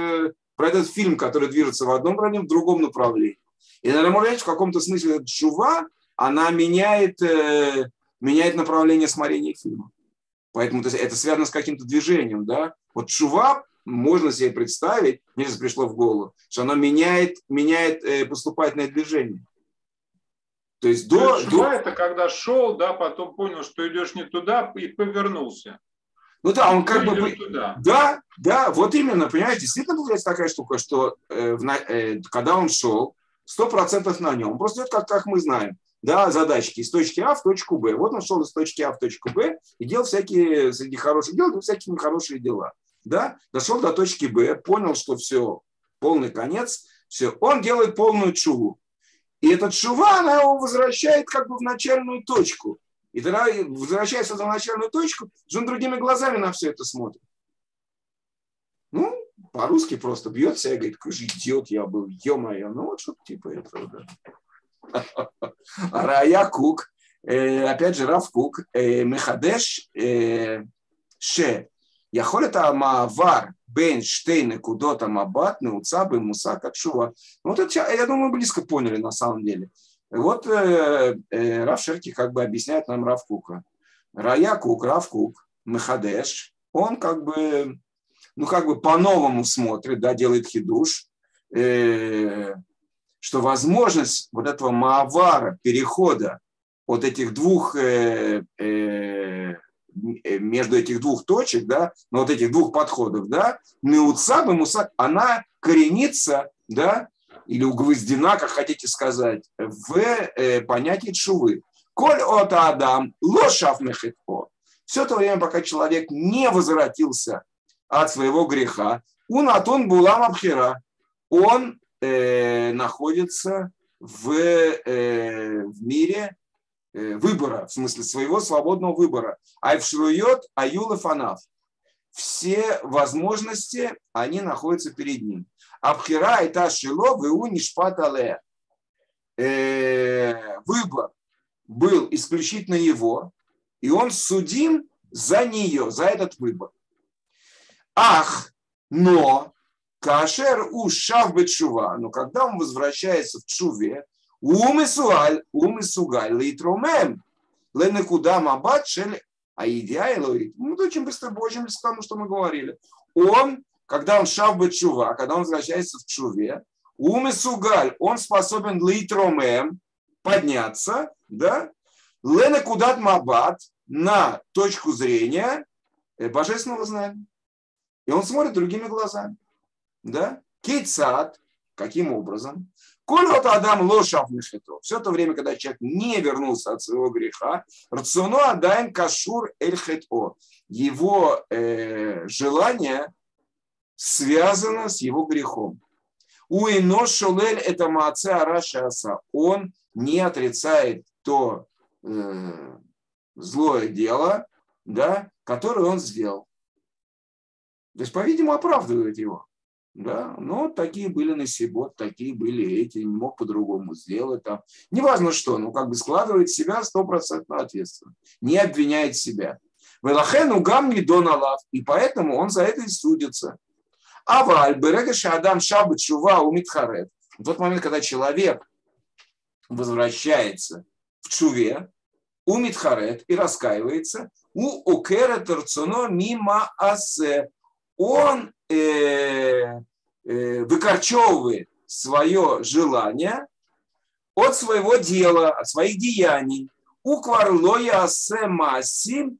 этот фильм, который движется в одном направлении, в другом направлении. И, наверное, можно сказать, в каком-то смысле тшува, она меняет направление смотрения фильма. Поэтому это связано с каким-то движением, да. Вот тшува можно себе представить, мне сейчас пришло в голову, что оно меняет поступательное движение. То есть это когда шел, да, потом понял, что идешь не туда и повернулся. Ну да, он как бы... Да, вот именно, понимаете, действительно получается такая штука, что когда он шел, 100% на нем. Он просто идет, как мы знаем, да, задачки из точки А в точку Б. Вот он шел из точки А в точку Б и делал всякие, среди хороших дел, всякие нехорошие дела. Да, дошел до точки Б, понял, что все, полный конец, все, он делает полную тшуву. И эта тшува, она его возвращает как бы в начальную точку. И тогда, возвращаясь в начальную точку, он другими глазами на все это смотрит. Ну, по-русски просто бьет себя и говорит, какой же идиот я был, ё-моё. Ну, вот что-то типа этого, да. А Рая Кук, опять же, Рав Кук, Мехадеш, Ше. יכולת המעבר בין שתי נקודות המבט נעוצה במושג התשובה. Вот это, я думаю, мы близко поняли на самом деле. Вот Рав Шерки как бы объясняет нам Рав Кука. Рая Кук, Рав Кук, Мехадеш, он как бы по-новому смотрит, да, делает хидуш, что возможность вот этого маавара, перехода от этих двух между этих двух точек, да, на вот этих двух подходов, да, она коренится, да, или угвоздена, как хотите сказать, в понятии тшувы. Коль ота адам лошав мехитко. Все то время, пока человек не возвратился от своего греха, унатун булам абхира, он находится в мире выбора, в смысле своего свободного выбора. Айвшруйот аюла фанаф. Все возможности, они находятся перед ним. Абхира и та шило ву нишпат але. Выбор был исключительно его, и он судим за нее, за этот выбор. Ах, но кашер ушав бетшува, но когда он возвращается в чуве, умисугаль лейтромем ленекуда мабат шель аидия элоит. Мы очень быстро будем к тому, что мы говорили. Он, когда он шав бетшува, когда он возвращается в чуве, умисугаль, он способен лейтромем подняться, да, ленекудат мабат на точку зрения божественного знания. И он смотрит другими глазами. Да? Кейцат, каким образом? Коль вот Адам лошав мишето. Все то время, когда человек не вернулся от своего греха, рационо адаем кашур эль хето. Его желание связано с его грехом. Уино шолель это мааце арашаса. Он не отрицает то злое дело, да, которое он сделал. То есть, по-видимому, оправдывает его. Да? Но такие были насибот, такие были эти, не мог по-другому сделать. Там. Неважно что, но как бы складывает в себя 100% ответственность. Не обвиняет себя. Велахену гам не доналав, и поэтому он за это и судится. Аваль, берегаша адам шаббат шува умитхарет. В тот момент, когда человек возвращается в чуве, умитхарет и раскаивается, у окера торцуно мимо асе. Он выкорчевывает свое желание от своего дела, от своих деяний. У кварлоя асе масим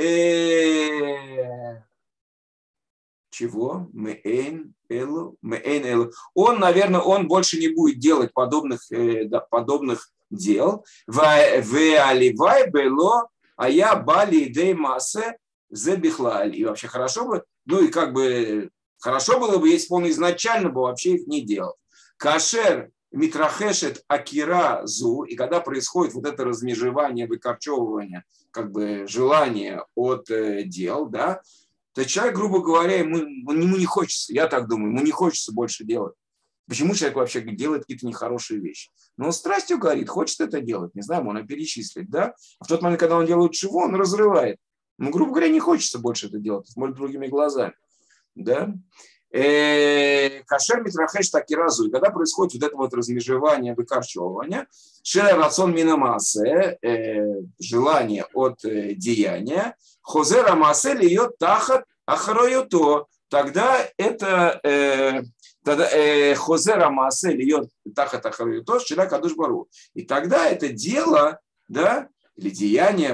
чего? Мэйн элу. Он, наверное, он больше не будет делать подобных дел. Веаливай бело, а я бали идей массе забихлаль. И вообще хорошо бы, ну и как бы хорошо было бы, если бы он изначально бы вообще их не делал. Кашер митрахешет акира зу, и когда происходит вот это размежевание, выкорчевывание, как бы желание от дел, да, то человек, грубо говоря, ему не хочется, я так думаю, ему не хочется больше делать. Почему человек вообще делает какие-то нехорошие вещи? Но он страстью горит, хочет это делать, не знаю, можно перечислить, да? А в тот момент, когда он делает чего, он разрывает. Ну, грубо говоря, не хочется больше это делать, смотрит другими глазами, да? Кашер митрахеш таки разу. И когда происходит вот это вот размежевание, выкорчевывание, шер рацион минамасе, желание от деяния, хозера масе льет тахат ахроюто. Тогда это хозера масе льет тахат ахроюто, шира кадуш бару. И тогда это дело, да, или деяние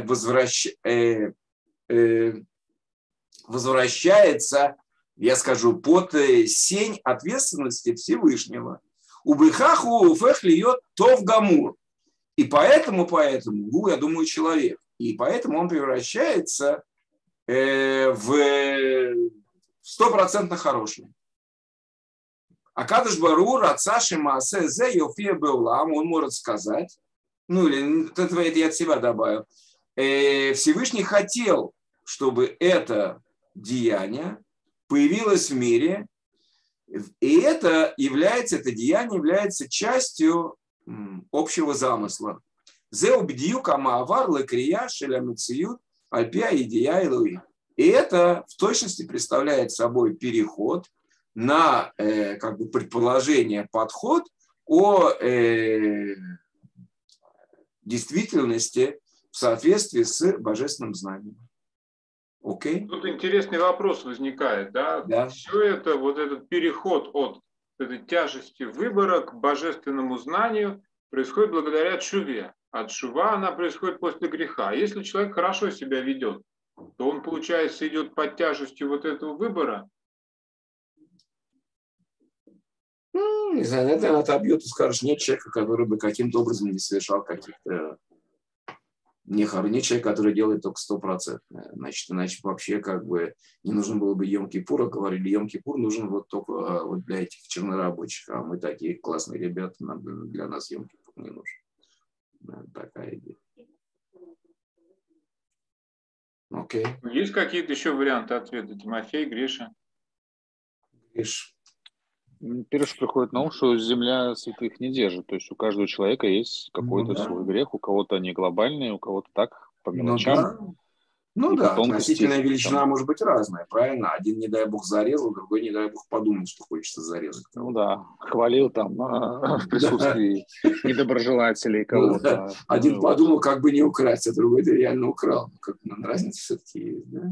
возвращается, я скажу, под сень ответственности Всевышнего. У быхаху уфех льет тов гамур. И поэтому, я думаю, человек. И поэтому он превращается в 100% хороший. А Кадош Бару рацаши маасе зе йофия беулам, он может сказать, ну или это я от себя добавил, Всевышний хотел, чтобы это деяние появилось в мире, и это деяние является частью общего замысла. И это в точности представляет собой переход на как бы предположение, подход о действительности в соответствии с божественным знанием. Окей? Тут интересный вопрос возникает, да? Да. Все это, вот этот переход от этой тяжести выбора к божественному знанию происходит благодаря тшуве. А тшува, она происходит после греха. Если человек хорошо себя ведет, то он, получается, идет под тяжестью вот этого выбора. Ну, не знаю, это отобьет и скажешь, нет человека, который бы каким-то образом не совершал каких-то Не человек, который делает только 100%. Значит, иначе вообще как бы не нужно было бы Йом-Кипур, а говорили, Йом-Кипур нужен вот только вот для этих чернорабочих, а мы такие классные ребята, для нас Йом-Кипур не нужен. Да, такая идея. Окей. Есть какие-то еще варианты ответа? Тимофей, Гриша? Гриш. Первое, что приходит на ум, что земля святых не держит. То есть у каждого человека есть какой-то свой грех. У кого-то они глобальные, у кого-то так, по мелочам. Ну и да, по тонкости, относительная величина там. может быть разная, правильно? Один, не дай бог, зарезал, другой, не дай бог, подумал, что хочется зарезать. Ну да, хвалил там в присутствии недоброжелателей кого-то. Один подумал, как бы не украсть, а другой ты реально украл. Как разница все-таки есть, да?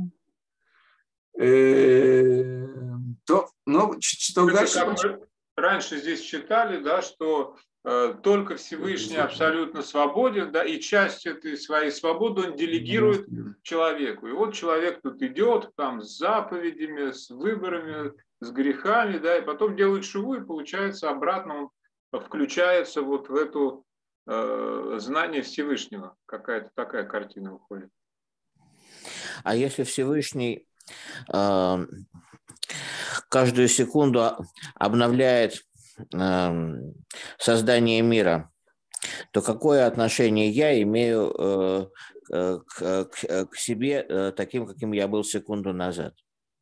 Что дальше? Раньше здесь читали, да, что только Всевышний абсолютно свободен, да, и часть этой своей свободы он делегирует человеку. И вот человек тут идет там с заповедями, с выборами, с грехами, да, и потом делает шуву, и получается обратно он включается вот в эту знание Всевышнего. Какая-то такая картина выходит. А если Всевышний каждую секунду обновляет создание мира, то какое отношение я имею к себе таким, каким я был секунду назад?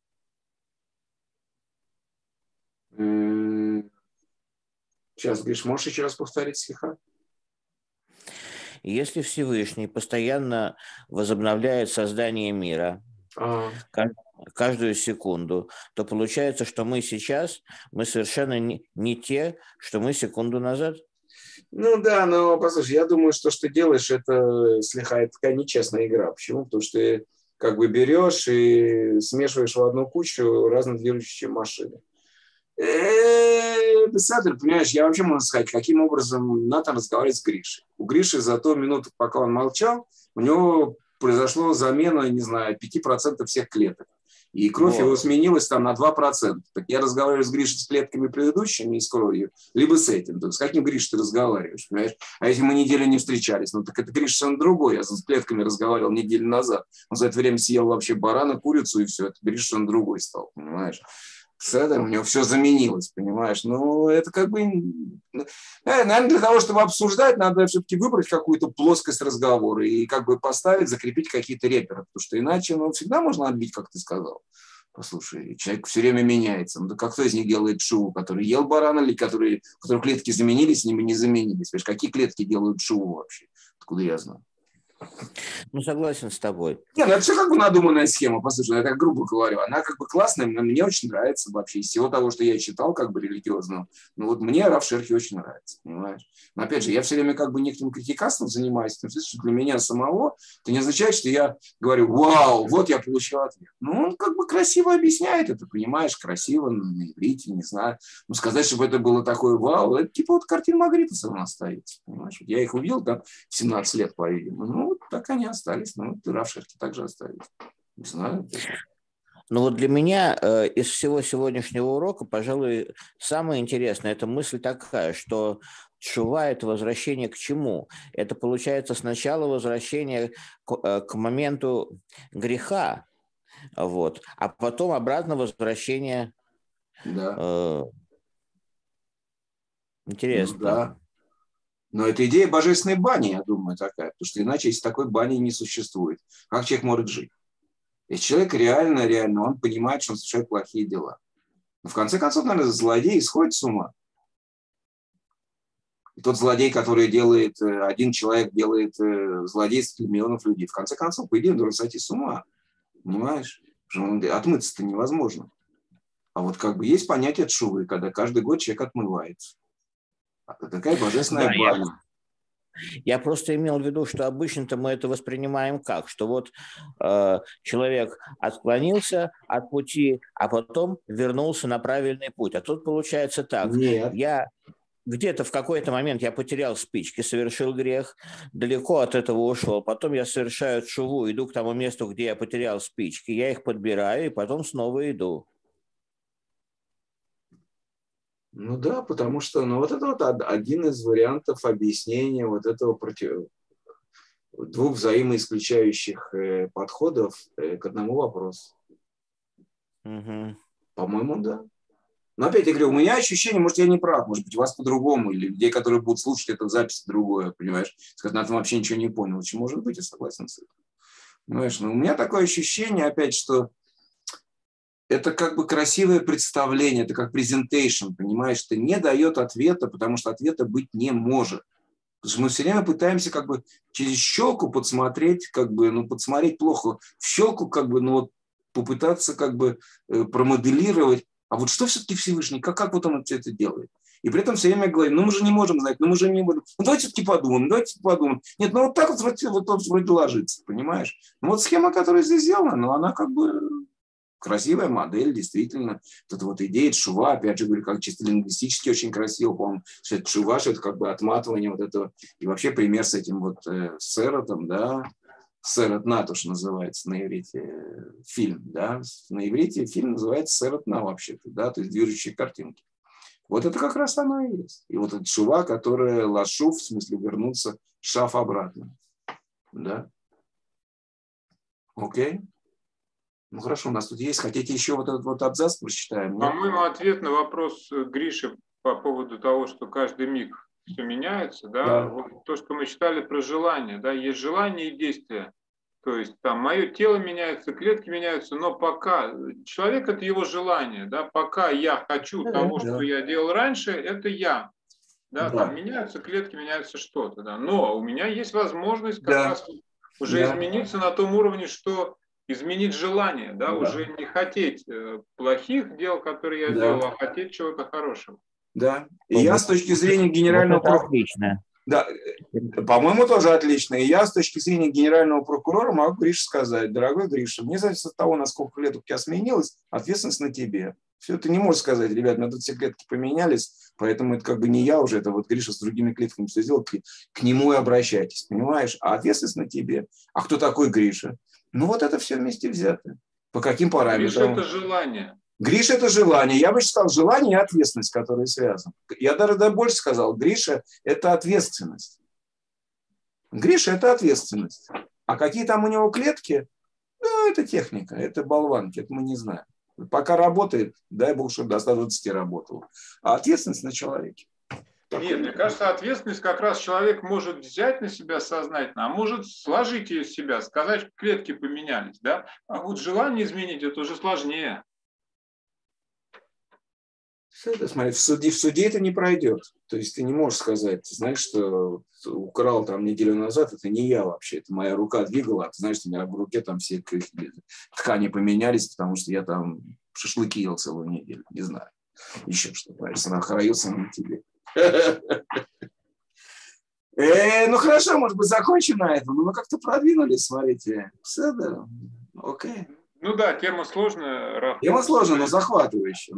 Сейчас, Гриш, можешь еще раз повторить стиха? Если Всевышний постоянно возобновляет создание мира, каждую секунду, то получается, что мы сейчас, мы совершенно не те, что мы секунду назад. Ну да, но послушай, я думаю, что ты делаешь, это слегка такая нечестная игра. Почему? Потому что ты как бы берешь и смешиваешь в одну кучу разные движущие машины. Писатель, понимаешь, я вообще могу сказать, каким образом Натан разговаривает с Гришей. У Гриши за ту минуту, пока он молчал, у него произошла замена, не знаю, 5% всех клеток. И кровь его сменилась там на 2%. Так я разговариваю с Гришей с клетками предыдущими и с кровью, либо с этим. Так с каким Гришей ты разговариваешь, понимаешь? А если мы неделю не встречались, ну так это Гриша совершенно другой. Я с клетками разговаривал неделю назад. Он за это время съел вообще барана, курицу и все. Это Гриша совершенно другой стал, понимаешь? С этим у него все заменилось, понимаешь? Ну, это как бы... Наверное, для того, чтобы обсуждать, надо все-таки выбрать какую-то плоскость разговора и как бы поставить, закрепить какие-то реперы, потому что иначе, ну, всегда можно отбить, как ты сказал. Послушай, человек все время меняется. Ну, да как кто из них делает шоу, который ел барана или которые клетки заменились, с ними не заменились? Понимаешь, какие клетки делают шоу вообще? Откуда я знаю? Ну, согласен с тобой. Не, ну это все как бы надуманная схема, послушай, я так грубо говорю. Она как бы классная, мне очень нравится вообще. Из всего того, что я читал как бы религиозно, ну вот мне Рав Шерхи очень нравится, понимаешь? Но опять же, я все время как бы некоторым критиканством занимаюсь, потому что для меня самого это не означает, что я говорю, вау, вот я получил ответ. Ну, он как бы красиво объясняет это, понимаешь, красиво, на иврите, не знаю. Но сказать, чтобы это было такое вау, это типа вот картин Магрита все равно остается, понимаешь? Я их увидел там в 17 лет, по-видимому. Ну, так они остались, ну, и Рав Шерхи также остались. Не знаю. Ну вот для меня из всего сегодняшнего урока, пожалуй, самое интересное, это мысль такая, что тшува – это возвращение к чему? Это получается сначала возвращение к моменту греха, вот, а потом обратно возвращение. Да. Интересно. Ну, да. Но это идея божественной бани, я думаю, такая. Потому что иначе, если такой бани не существует, как человек может жить? Если человек реально, он понимает, что он совершает плохие дела. Но в конце концов, наверное, злодей сходит с ума. И тот злодей, который делает, один человек делает злодейство для миллионов людей, в конце концов, по идее, он должен сойти с ума. Понимаешь? Отмыться-то невозможно. А вот как бы есть понятие тшувы, когда каждый год человек отмывается. Такая божественная баня. Я просто имел в виду, что обычно-то мы это воспринимаем как, что вот человек отклонился от пути, а потом вернулся на правильный путь. А тут получается так. Нет. Я где-то в какой-то момент я потерял спички, совершил грех, далеко от этого ушел. Потом я совершаю тшуву, иду к тому месту, где я потерял спички, я их подбираю и потом снова иду. Ну да, потому что вот это вот один из вариантов объяснения вот этого двух взаимоисключающих подходов к одному вопросу. По-моему, да. Но опять я говорю, у меня ощущение, может, я не прав, может быть, у вас по-другому, или людей, которые будут слушать эту запись, другое, понимаешь? Сказать, Натан вообще ничего не понял. Очень может быть, я согласен с этим. Понимаешь, но у меня такое ощущение, опять, что это как бы красивое представление, это как презентейшн, понимаешь? Это не дает ответа, потому что ответа быть не может. Потому что мы все время пытаемся как бы через щелку подсмотреть, как бы, ну, подсмотреть плохо, в щелку как бы, ну, вот, попытаться как бы промоделировать, а вот что все-таки Всевышний, как вот он все это делает? И при этом все время говорим, ну мы же не можем знать, ну мы же не можем. Ну давайте все-таки подумаем, давайте подумаем. Нет, ну вот так вот вроде ложится, понимаешь? Ну вот схема, которая здесь сделана, ну она как бы красивая модель, действительно. Вот эта вот идея тшува, опять же говорю, как чисто лингвистически очень красиво, по-моему, что это тшува, что это как бы отматывание вот этого. И вообще пример с этим вот сэротом, да, «Сэрот на» то, что называется на иврите фильм, да, на иврите фильм называется «Сэрот на» вообще-то, да, то есть движущие картинки. Вот это как раз оно и есть. И вот эта шува, которая лашув, в смысле вернуться, шаф обратно, да. Окей. Ну хорошо, у нас тут есть. Хотите еще вот этот вот абзац прочитаем? По-моему, ответ на вопрос Гриши по поводу того, что каждый миг все меняется, да, Да. Вот то, что мы читали про желание, да, есть желание и действие. То есть там мое тело меняется, клетки меняются, но пока человек — это его желание, да, пока я хочу того, что я делал раньше, это я. Да, там меняются клетки, меняется что-то, да. Но у меня есть возможность как раз уже измениться на том уровне, что изменить желание, да, уже не хотеть плохих дел, которые я делал, а хотеть чего-то хорошего. Да. И я с точки зрения генерального прокурора... Да, по-моему, тоже отлично. И я с точки зрения генерального прокурора могу Грише сказать: дорогой Гриша, вне зависимости от того, насколько лет у тебя сменилось, ответственность на тебе. Все, ты не можешь сказать: ребят, у меня тут все клетки поменялись, поэтому это как бы не я уже, это вот Гриша с другими клетками все сделал, к нему и обращайтесь, понимаешь? А ответственность на тебе. А кто такой Гриша? Ну вот это все вместе взято. По каким параметрам? Гриша — это желание. Гриша – это желание. Я бы считал желание и ответственность, которые связаны. Я даже больше сказал, Гриша – это ответственность. Гриша – это ответственность. А какие там у него клетки? Ну, это техника, это болванки, это мы не знаем. Пока работает, дай бог, чтобы до 120 работало. А ответственность на человеке. Нет, мне кажется, ответственность как раз человек может взять на себя сознательно, а может сложить ее с себя, сказать, что клетки поменялись. Да? А вот желание изменить – это уже сложнее. Смотри, в суде это не пройдет. То есть ты не можешь сказать, ты знаешь, что украл там неделю назад, это не я вообще, это моя рука двигала, а ты знаешь, что у меня в руке там все ткани поменялись, потому что я там шашлыки ел целую неделю, не знаю. Еще что-то, нахраился на тебе. Ну хорошо, может быть, закончим на этом, но мы как-то продвинулись, смотрите. Все, да, окей. Ну да, тема сложная. Тема сложная, но захватывающая,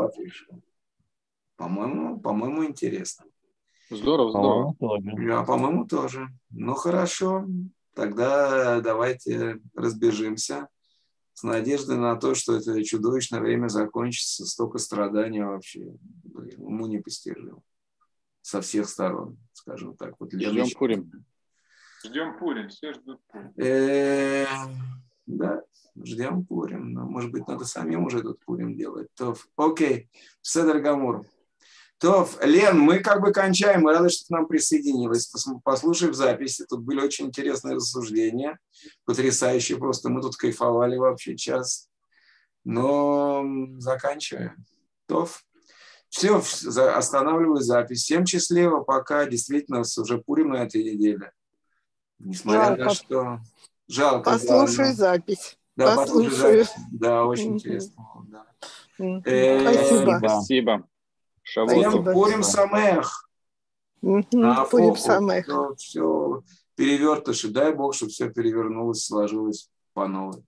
По-моему, интересно. Здорово. По-моему, тоже. Ну, хорошо. Тогда давайте разбежимся с надеждой на то, что это чудовищное время закончится. Столько страданий вообще. Уму непостижимо. Со всех сторон, скажем так. Вот Ждем Пурим. Ждем Пурим. Все ждут Пурим. Да. Ждем Пурим. Но, может быть, надо самим уже этот Пурим делать. Окей. Седер гамур. Лен, мы как бы кончаем. Мы рады, что к нам присоединилась. Послушай в записи. Тут были очень интересные рассуждения. Потрясающие. Просто мы тут кайфовали вообще час. Но заканчиваем. Все, останавливаю запись. Всем счастливо. Пока. Действительно, уже Пурим на этой неделе. Несмотря на что... Жалко. Послушай запись. Да, послушай. Да, очень интересно. Да. Спасибо. Пурим самех. Пурим самех. Все перевертыши. Дай Бог, чтобы все перевернулось, сложилось по новой.